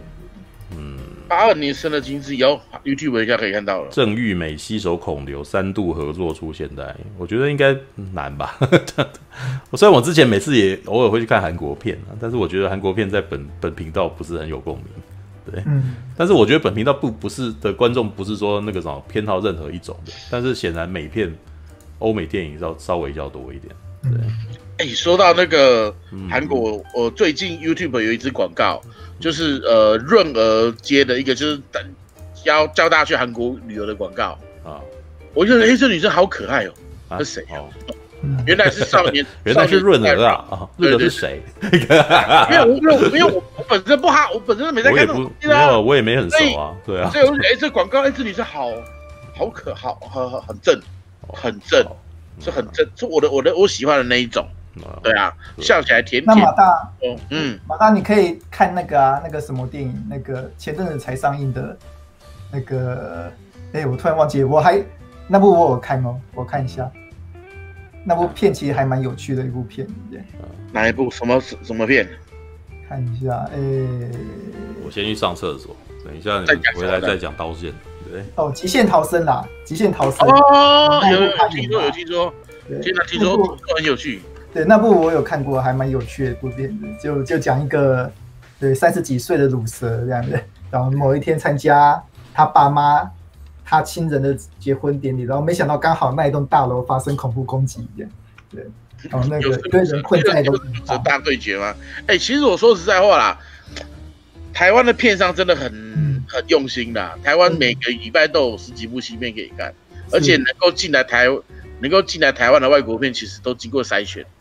Speaker 3: 82年生的金智英，YouTube 应该可以看到了。
Speaker 1: 郑裕美携手孔刘3度合作出现代，我觉得应该难吧。虽然我之前每次也偶尔会去看韩国片，但是我觉得韩国片在本频道不是很有共鸣。对，但是我觉得本频道不是的观众不是说那个什么偏好任何一种的，但是显然美片、欧美电影稍微较多一点。对，
Speaker 3: 说到那个韩国，我最近 YouTube 有一支广告，就是润儿接的一个，就是叫大家去韩国旅游的广告啊。我觉得这女生好可爱哦，是谁啊？原来是少年，
Speaker 1: 原来是润儿啊！润儿是谁？
Speaker 3: 因为我本身不哈，我本身没在看这种
Speaker 1: 没有，我也没很熟啊。对啊，
Speaker 3: 所以我觉得这广告，这女生好很正，是很正，是我喜欢的那一种。对啊，笑起来甜甜。
Speaker 4: 那马大，马大，你可以看那个那个什么电影，那个前阵子才上映的，那个，我突然忘记了，那部我有看哦，我看一下。那部片其实还蛮有趣的一部片，
Speaker 3: 哪一部？什么片？
Speaker 4: 看一下，
Speaker 1: 我先去上厕所，等一下你回来再讲刀剑。对，
Speaker 4: 极限逃生啦，极限逃生。
Speaker 3: 有听说，听说很有趣。
Speaker 4: 对，那部我有看过，还蛮有趣的一部片子，就讲一个30几岁的乳蛇这样的，然后某一天参加他爸妈。他亲人的结婚典礼，然后没想到刚好那一栋大楼发生恐怖攻击，这样对，然后那个一堆人困在那
Speaker 3: 种大对决吗？其实我说实在话啦，台湾的片商真的很用心啦。台湾每个礼拜都有10几部新片可以看，而且能够进来台湾的外国片，其实都经过筛选。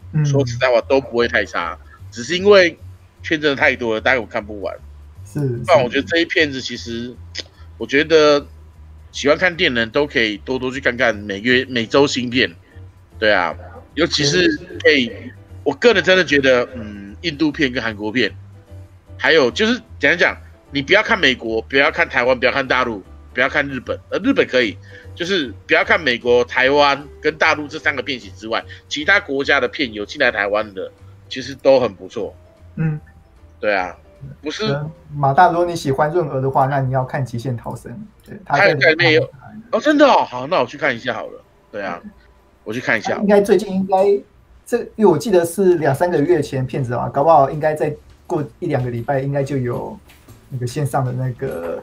Speaker 3: 说实在话都不会太差，只是因为片真的太多了，大概我看不完。
Speaker 4: 是，
Speaker 3: 不然我觉得这一片子其实，我觉得喜欢看电影的人都可以多多去看看每周新片。对啊，尤其是我个人真的觉得，印度片跟韩国片，还有就是讲，你不要看美国，不要看台湾，不要看大陆，不要看日本，日本可以，就是不要看美国、台湾跟大陆这3个片型之外，其他国家的片有进来台湾的，其实都很不错。对啊，不是
Speaker 4: 马大，如果你喜欢润儿的话，那你要看《极限逃生》。对，他
Speaker 3: 在里面有真的哦，好，那我去看一下好了。对啊，我去看一下。应该
Speaker 4: 最近因为我记得是2-3个月前片子啊，搞不好应该再过1-2个礼拜，应该就有那个线上的那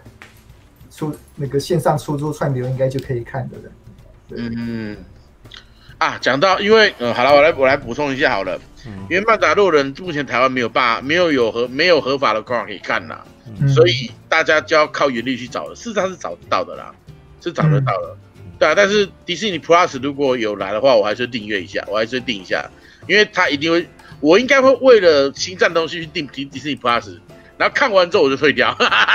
Speaker 4: 个线上出租串流，应该就可以看的了。
Speaker 3: 讲到，因为好了，我来补充一下好了，因为曼达洛人目前台湾没有合法的官网可以看啦，所以大家就要靠原力去找了。事实上是找得到的啦，是找得到的。对啊，但是迪士尼 Plus 如果有来的话，我还是订阅一下，订一下，因为他一定会，我应该会为了星战东西去订迪士尼 Plus， 然后看完之后我就退掉。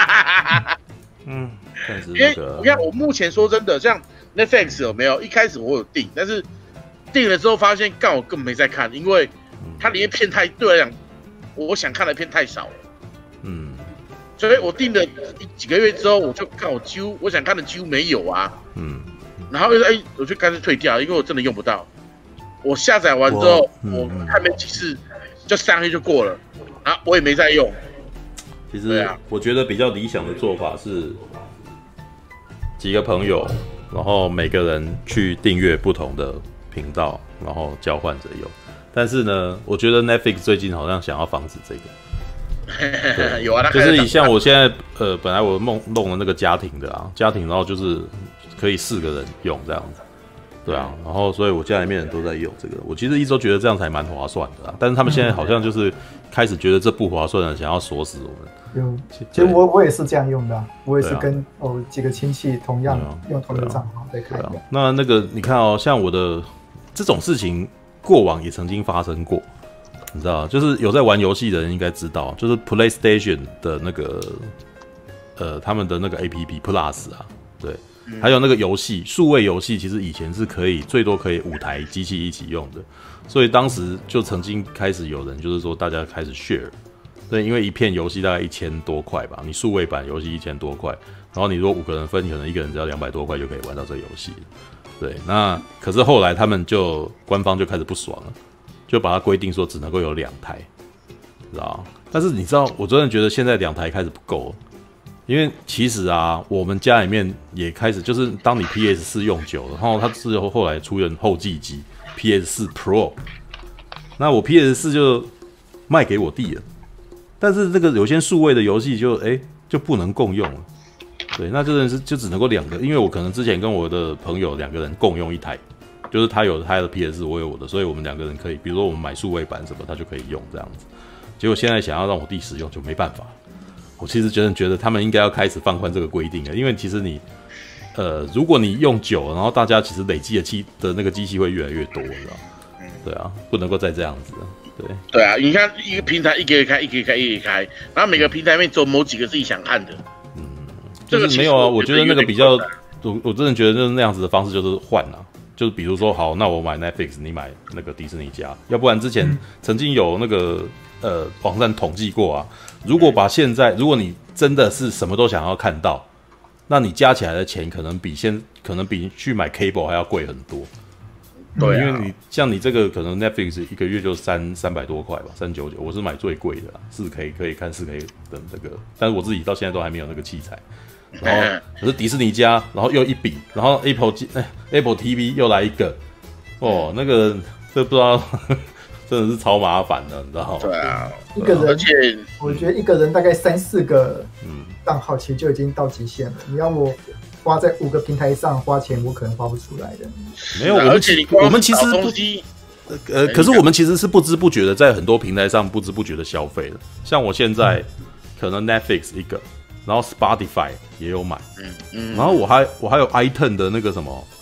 Speaker 3: 因为你看，我目前说真的，像 Netflix 有没有？一开始我有订，但是订了之后发现，我根本没在看，因为它里面片对我来讲，我想看的片太少了。所以我订了几个月之后，我想看的几乎没有啊。然后我就干脆退掉，因为我真的用不到。我下载完之后，我看没几次，就3个月就过了，我也没再用。
Speaker 1: 其实我觉得比较理想的做法是几个朋友，然后每个人去订阅不同的频道，然后交换着用。但是呢，我觉得 Netflix 最近好像想要防止这个。
Speaker 3: 有啊，
Speaker 1: 就是像我现在本来我弄了那个家庭的然后就是可以4个人用这样子。对啊，然后所以我家里面人都在用这个，我其实一直都觉得这样才蛮划算的但是他们现在好像就是开始觉得这不划算了，想要锁死我们。
Speaker 4: 其实我也是这样用的，我也是跟几个亲戚同样用同一个账号在看。
Speaker 1: 那个你看像我的这种事情，过往也曾经发生过，你知道，就是有在玩游戏的人应该知道，就是 PlayStation 的那个他们的那个 APP Plus 对。还有那个游戏，数位游戏其实以前是最多可以5台机器一起用的，所以当时就曾经开始有人就是说大家开始 share， 对，因为一片游戏大概1000多块吧，你数位版游戏1000多块，然后你如果5个人分，可能一个人只要200多块就可以玩到这个游戏，对，那可是后来他们官方就开始不爽了，就把它规定说只能够有2台，知道？但是你知道，我真的觉得现在2台开始不够了。因为其实我们家里面也开始，就是当你 PS4 用久了，然后它之后来出现后继机 PS4 Pro， 那我 PS4 就卖给我弟了，但是这个有些数位的游戏就不能共用了，对，那真的是就只能够2个，因为我可能之前跟我的朋友2个人共用1台，就是他有他的 PS4， 我有我的，所以我们2个人可以，比如说我们买数位版什么，他就可以用这样子。结果现在想要让我弟使用就没办法。我其实觉得他们应该要开始放宽这个规定了，因为其实你，如果你用久，然后大家其实累积的那个机器会越来越多，知道？对啊，不能够再这样子了。
Speaker 3: 对啊，你看一个平台一个一个开，然后每个平台里面只有某几个自己想看的。
Speaker 1: 这个没有啊，我觉得那个比较，我真的觉得就是那样子的方式就是换啊，就是比如说好，那我买 Netflix， 你买那个迪士尼家，要不然之前曾经有那个网站统计过如果你真的是什么都想要看到，那你加起来的钱可能比去买 cable 还要贵很多。
Speaker 3: 对，
Speaker 1: 因为像你这个可能 Netflix 一个月就300多块吧，399，我是买最贵的，4K 可以看4K 的那个，但是我自己到现在都还没有那个器材。然后可是迪士尼家，然后又一笔，然后 Apple TV 又来一个，那个这不知道。真的是超麻烦的，你知道吗？
Speaker 3: 对啊，
Speaker 4: 一个人，而且我觉得一个人大概3-4个账号，其实就已经到极限了。你要我花在5个平台上花钱，我可能花不出来的。
Speaker 1: 没有，我们其实不，可是我们其实是不知不觉的在很多平台上不知不觉的消费了。像我现在可能 Netflix 一个，然后 Spotify 也有买，然后我还有 iTunes 的那个什么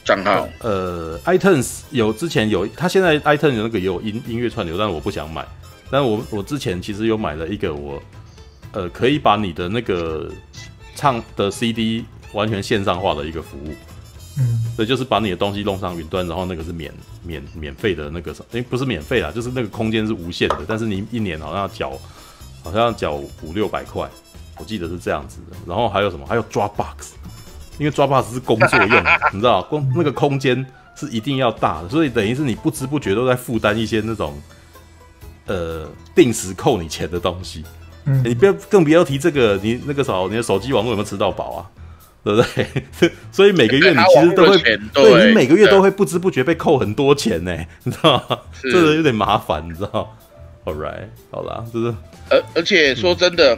Speaker 3: 账号。
Speaker 1: iTunes 有之前有，他现在 iTunes 有那个也有音乐串流，但是我不想买。但是我之前其实有买了一个我可以把你的那个唱的 CD 完全线上化的一个服务。对，就是把你的东西弄上云端，然后那个是免费的那个，不是免费啦，就是那个空间是无限的，但是你一年好像要缴500-600块，我记得是这样子的。然后还有什么？还有 Dropbox， 因为 Dropbox 是工作用的，你知道，那个空间是一定要大的，所以等于是你不知不觉都在负担一些那种定时扣你钱的东西。你更不要提这个，你那个你的手机网络有没有吃到饱啊？对不对？所以每个月你其实都会，对，你每个月都会不知不觉被扣很多钱呢，你知道吗？这个有点麻烦，你知道 ？All right， 好啦，就是，
Speaker 3: 而且说真的，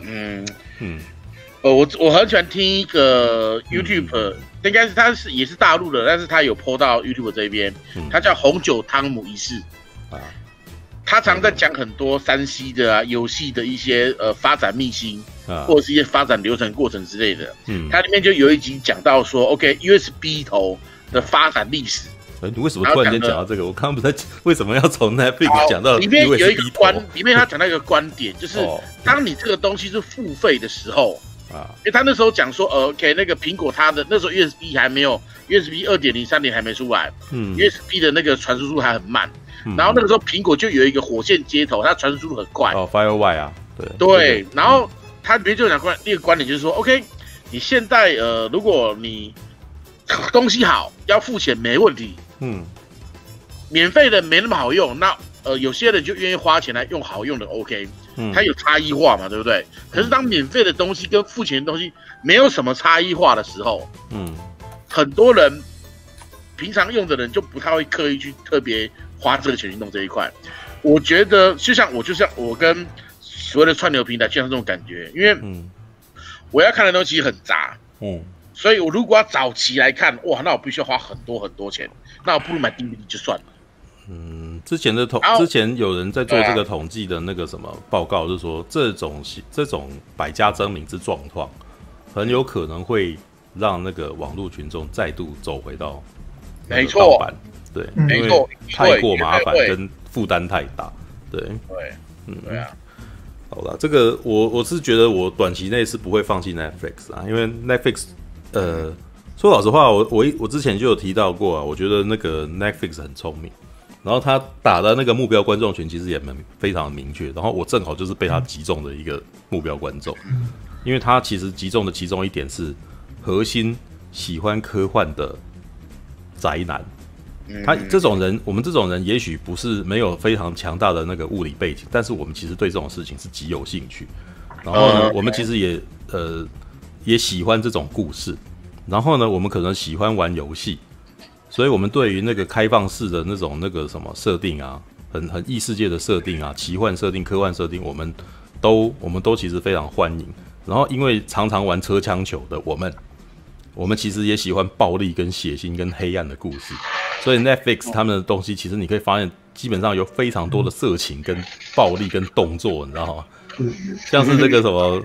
Speaker 3: 我很喜欢听一个 YouTube，应该是他也是大陆的，但是他有 po 到 YouTube 这边，他叫红酒汤姆一世啊。他常在讲很多3C 的游戏的一些发展秘辛，或者是一些发展流程过程之类的。他里面就有一集讲到说 ，OK USB 头的发展历史。
Speaker 1: 你为什么突然间讲到这个？我刚刚不在为什么要从 Netflix 讲到 USB 头？
Speaker 3: 里面有一个里面他讲到一个观点，就是当你这个东西是付费的时候因为他那时候讲说，OK 那个苹果它的那时候 USB 还没有 USB 2.0、3.0还没出来，USB 的那个传输速度还很慢。然后那个时候苹果就有一个火线接头，它传输速度很快。
Speaker 1: Firewire 啊，
Speaker 3: 对。然后他里面就讲一个观点，就是说 ，OK， 你现在如果你东西好，要付钱没问题。免费的没那么好用，那有些人就愿意花钱来用好用的 OK。它有差异化嘛，对不对？可是当免费的东西跟付钱的东西没有什么差异化的时候，很多人平常用的人就不太会刻意去特别花这个钱去弄这一块。我觉得就像我跟所谓的串流平台就像这种感觉，因为我要看的东西很杂，所以我如果要早期来看，哇，那我必须要花很多很多钱，那我不如买 DVD 就算了。
Speaker 1: 之前有人在做这个统计的那个什么报告，就是说这种百家争鸣之状况，很有可能会让那个网络群众再度走回到盗版，对，因为太过麻烦跟负担太大，对，
Speaker 3: 对啊。
Speaker 1: 好啦，这个我是觉得我短期内是不会放弃 Netflix 啊，因为 Netflix 说老实话，我之前就有提到过啊，我觉得那个 Netflix 很聪明。然后他打的那个目标观众群其实也非常明确，然后我正好就是被他击中的一个目标观众，因为他其实击中的其中一点是核心喜欢科幻的宅男，他这种人，我们这种人也许不是没有非常强大的那个物理背景，但是我们其实对这种事情是极有兴趣，然后呢，我们其实也喜欢这种故事，然后呢，我们可能喜欢玩游戏。所以我们对于那个开放式的那个什么设定啊，很异世界的设定啊，奇幻设定、科幻设定，我们都其实非常欢迎。然后因为常常玩车枪球的我们其实也喜欢暴力跟血腥跟黑暗的故事。所以 Netflix 他们的东西，其实你可以发现，基本上有非常多的色情跟暴力跟动作，你知道吗？像是那个什么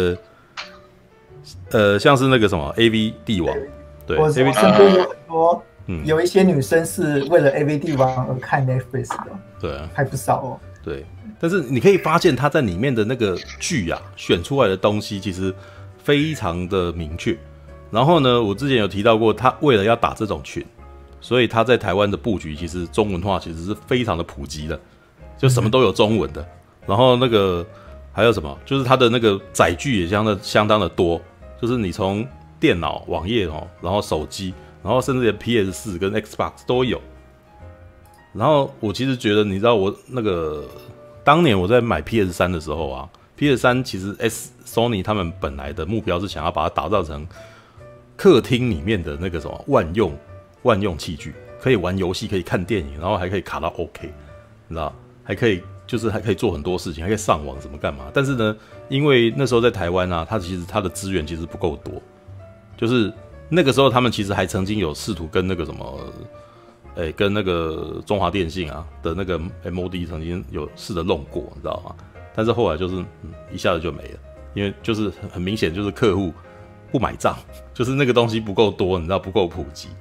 Speaker 1: 像是那个什么 AV 帝王，对，
Speaker 4: 我身边有很多。有一些女生是为了 AV 帝王而看 Netflix 的，
Speaker 1: 对啊，
Speaker 4: 还不少哦。
Speaker 1: 对，但是你可以发现他在里面的那个剧啊，选出来的东西其实非常的明确。然后呢，我之前有提到过，他为了要打这种群，所以他在台湾的布局其实中文化其实是非常的普及的，就什么都有中文的。然后那个还有什么，就是他的那个载具也相当的多，就是你从电脑、网页然后手机。然后甚至连 PS4 跟 Xbox 都有。然后我其实觉得，你知道我那个当年我在买 PS3 的时候啊 ，PS3 其实 Sony 他们本来的目标是想要把它打造成客厅里面的那个什么万用器具，可以玩游戏，可以看电影，然后还可以卡到 OK， 你知道，还可以做很多事情，还可以上网什么干嘛。但是呢，因为那时候在台湾啊，它的资源其实不够多，就是那个时候他们其实还曾经有试图跟那个什么，跟那个中华电信啊的那个 MOD 曾经有试着弄过，你知道吗？但是后来就是一下子就没了，因为就是很明显就是客户不买账，就是那个东西不够多，你知道不够普及。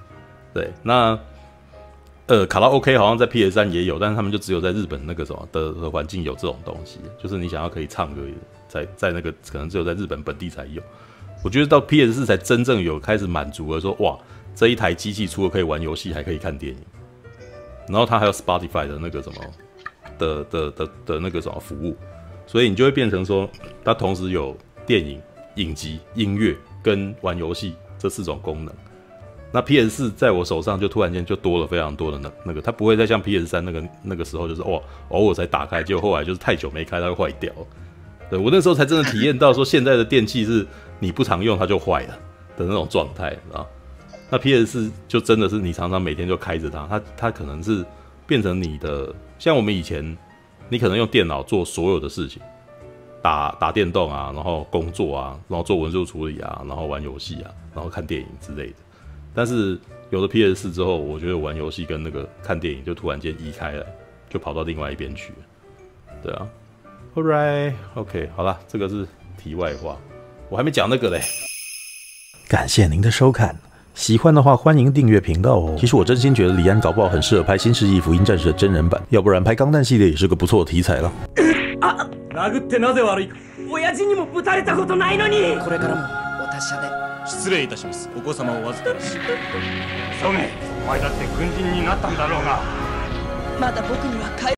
Speaker 1: 对，那卡拉 OK 好像在 PS3 也有，但是他们就只有在日本那个什么的环境有这种东西，就是你想要可以唱歌，在那个可能只有在日本本地才有。我觉得到 PS4 才真正有开始满足了说，哇，这一台机器除了可以玩游戏，还可以看电影，然后它还有 Spotify 的那个什么的那个什么服务，所以你就会变成说，它同时有电影、影集、音乐跟玩游戏这4种功能。那 PS4 在我手上就突然间就多了非常多的那个，它不会再像 PS3 那个时候就是偶尔才打开，结果后来就是太久没开它会坏掉。对，我那时候才真的体验到说现在的电器是你不常用它就坏了的那种状态啊。那 PS4 就真的是你常常每天就开着它可能是变成你的，像我们以前你可能用电脑做所有的事情，打电动啊，然后工作啊，然后做文书处理啊，然后玩游戏啊，然后看电影之类的。但是有了 PS4 之后，我觉得玩游戏跟那个看电影就突然间移开了，就跑到另外一边去了。对啊 ，Alright， OK， 好了，这个是题外话，我还没讲那个嘞。感谢您的收看，喜欢的话欢迎订阅频道哦。其实我真心觉得李安搞不好很适合拍《新世纪福音战士》的真人版，要不然拍钢弹系列也是个不错的题材了。
Speaker 5: 殴ってなぜ悪いか。親父にもぶたれたことないのに。これからもお達者で。失礼いたします。お子様を預かるし。急げ。お前だって軍人になったんだろうが。まだ僕には帰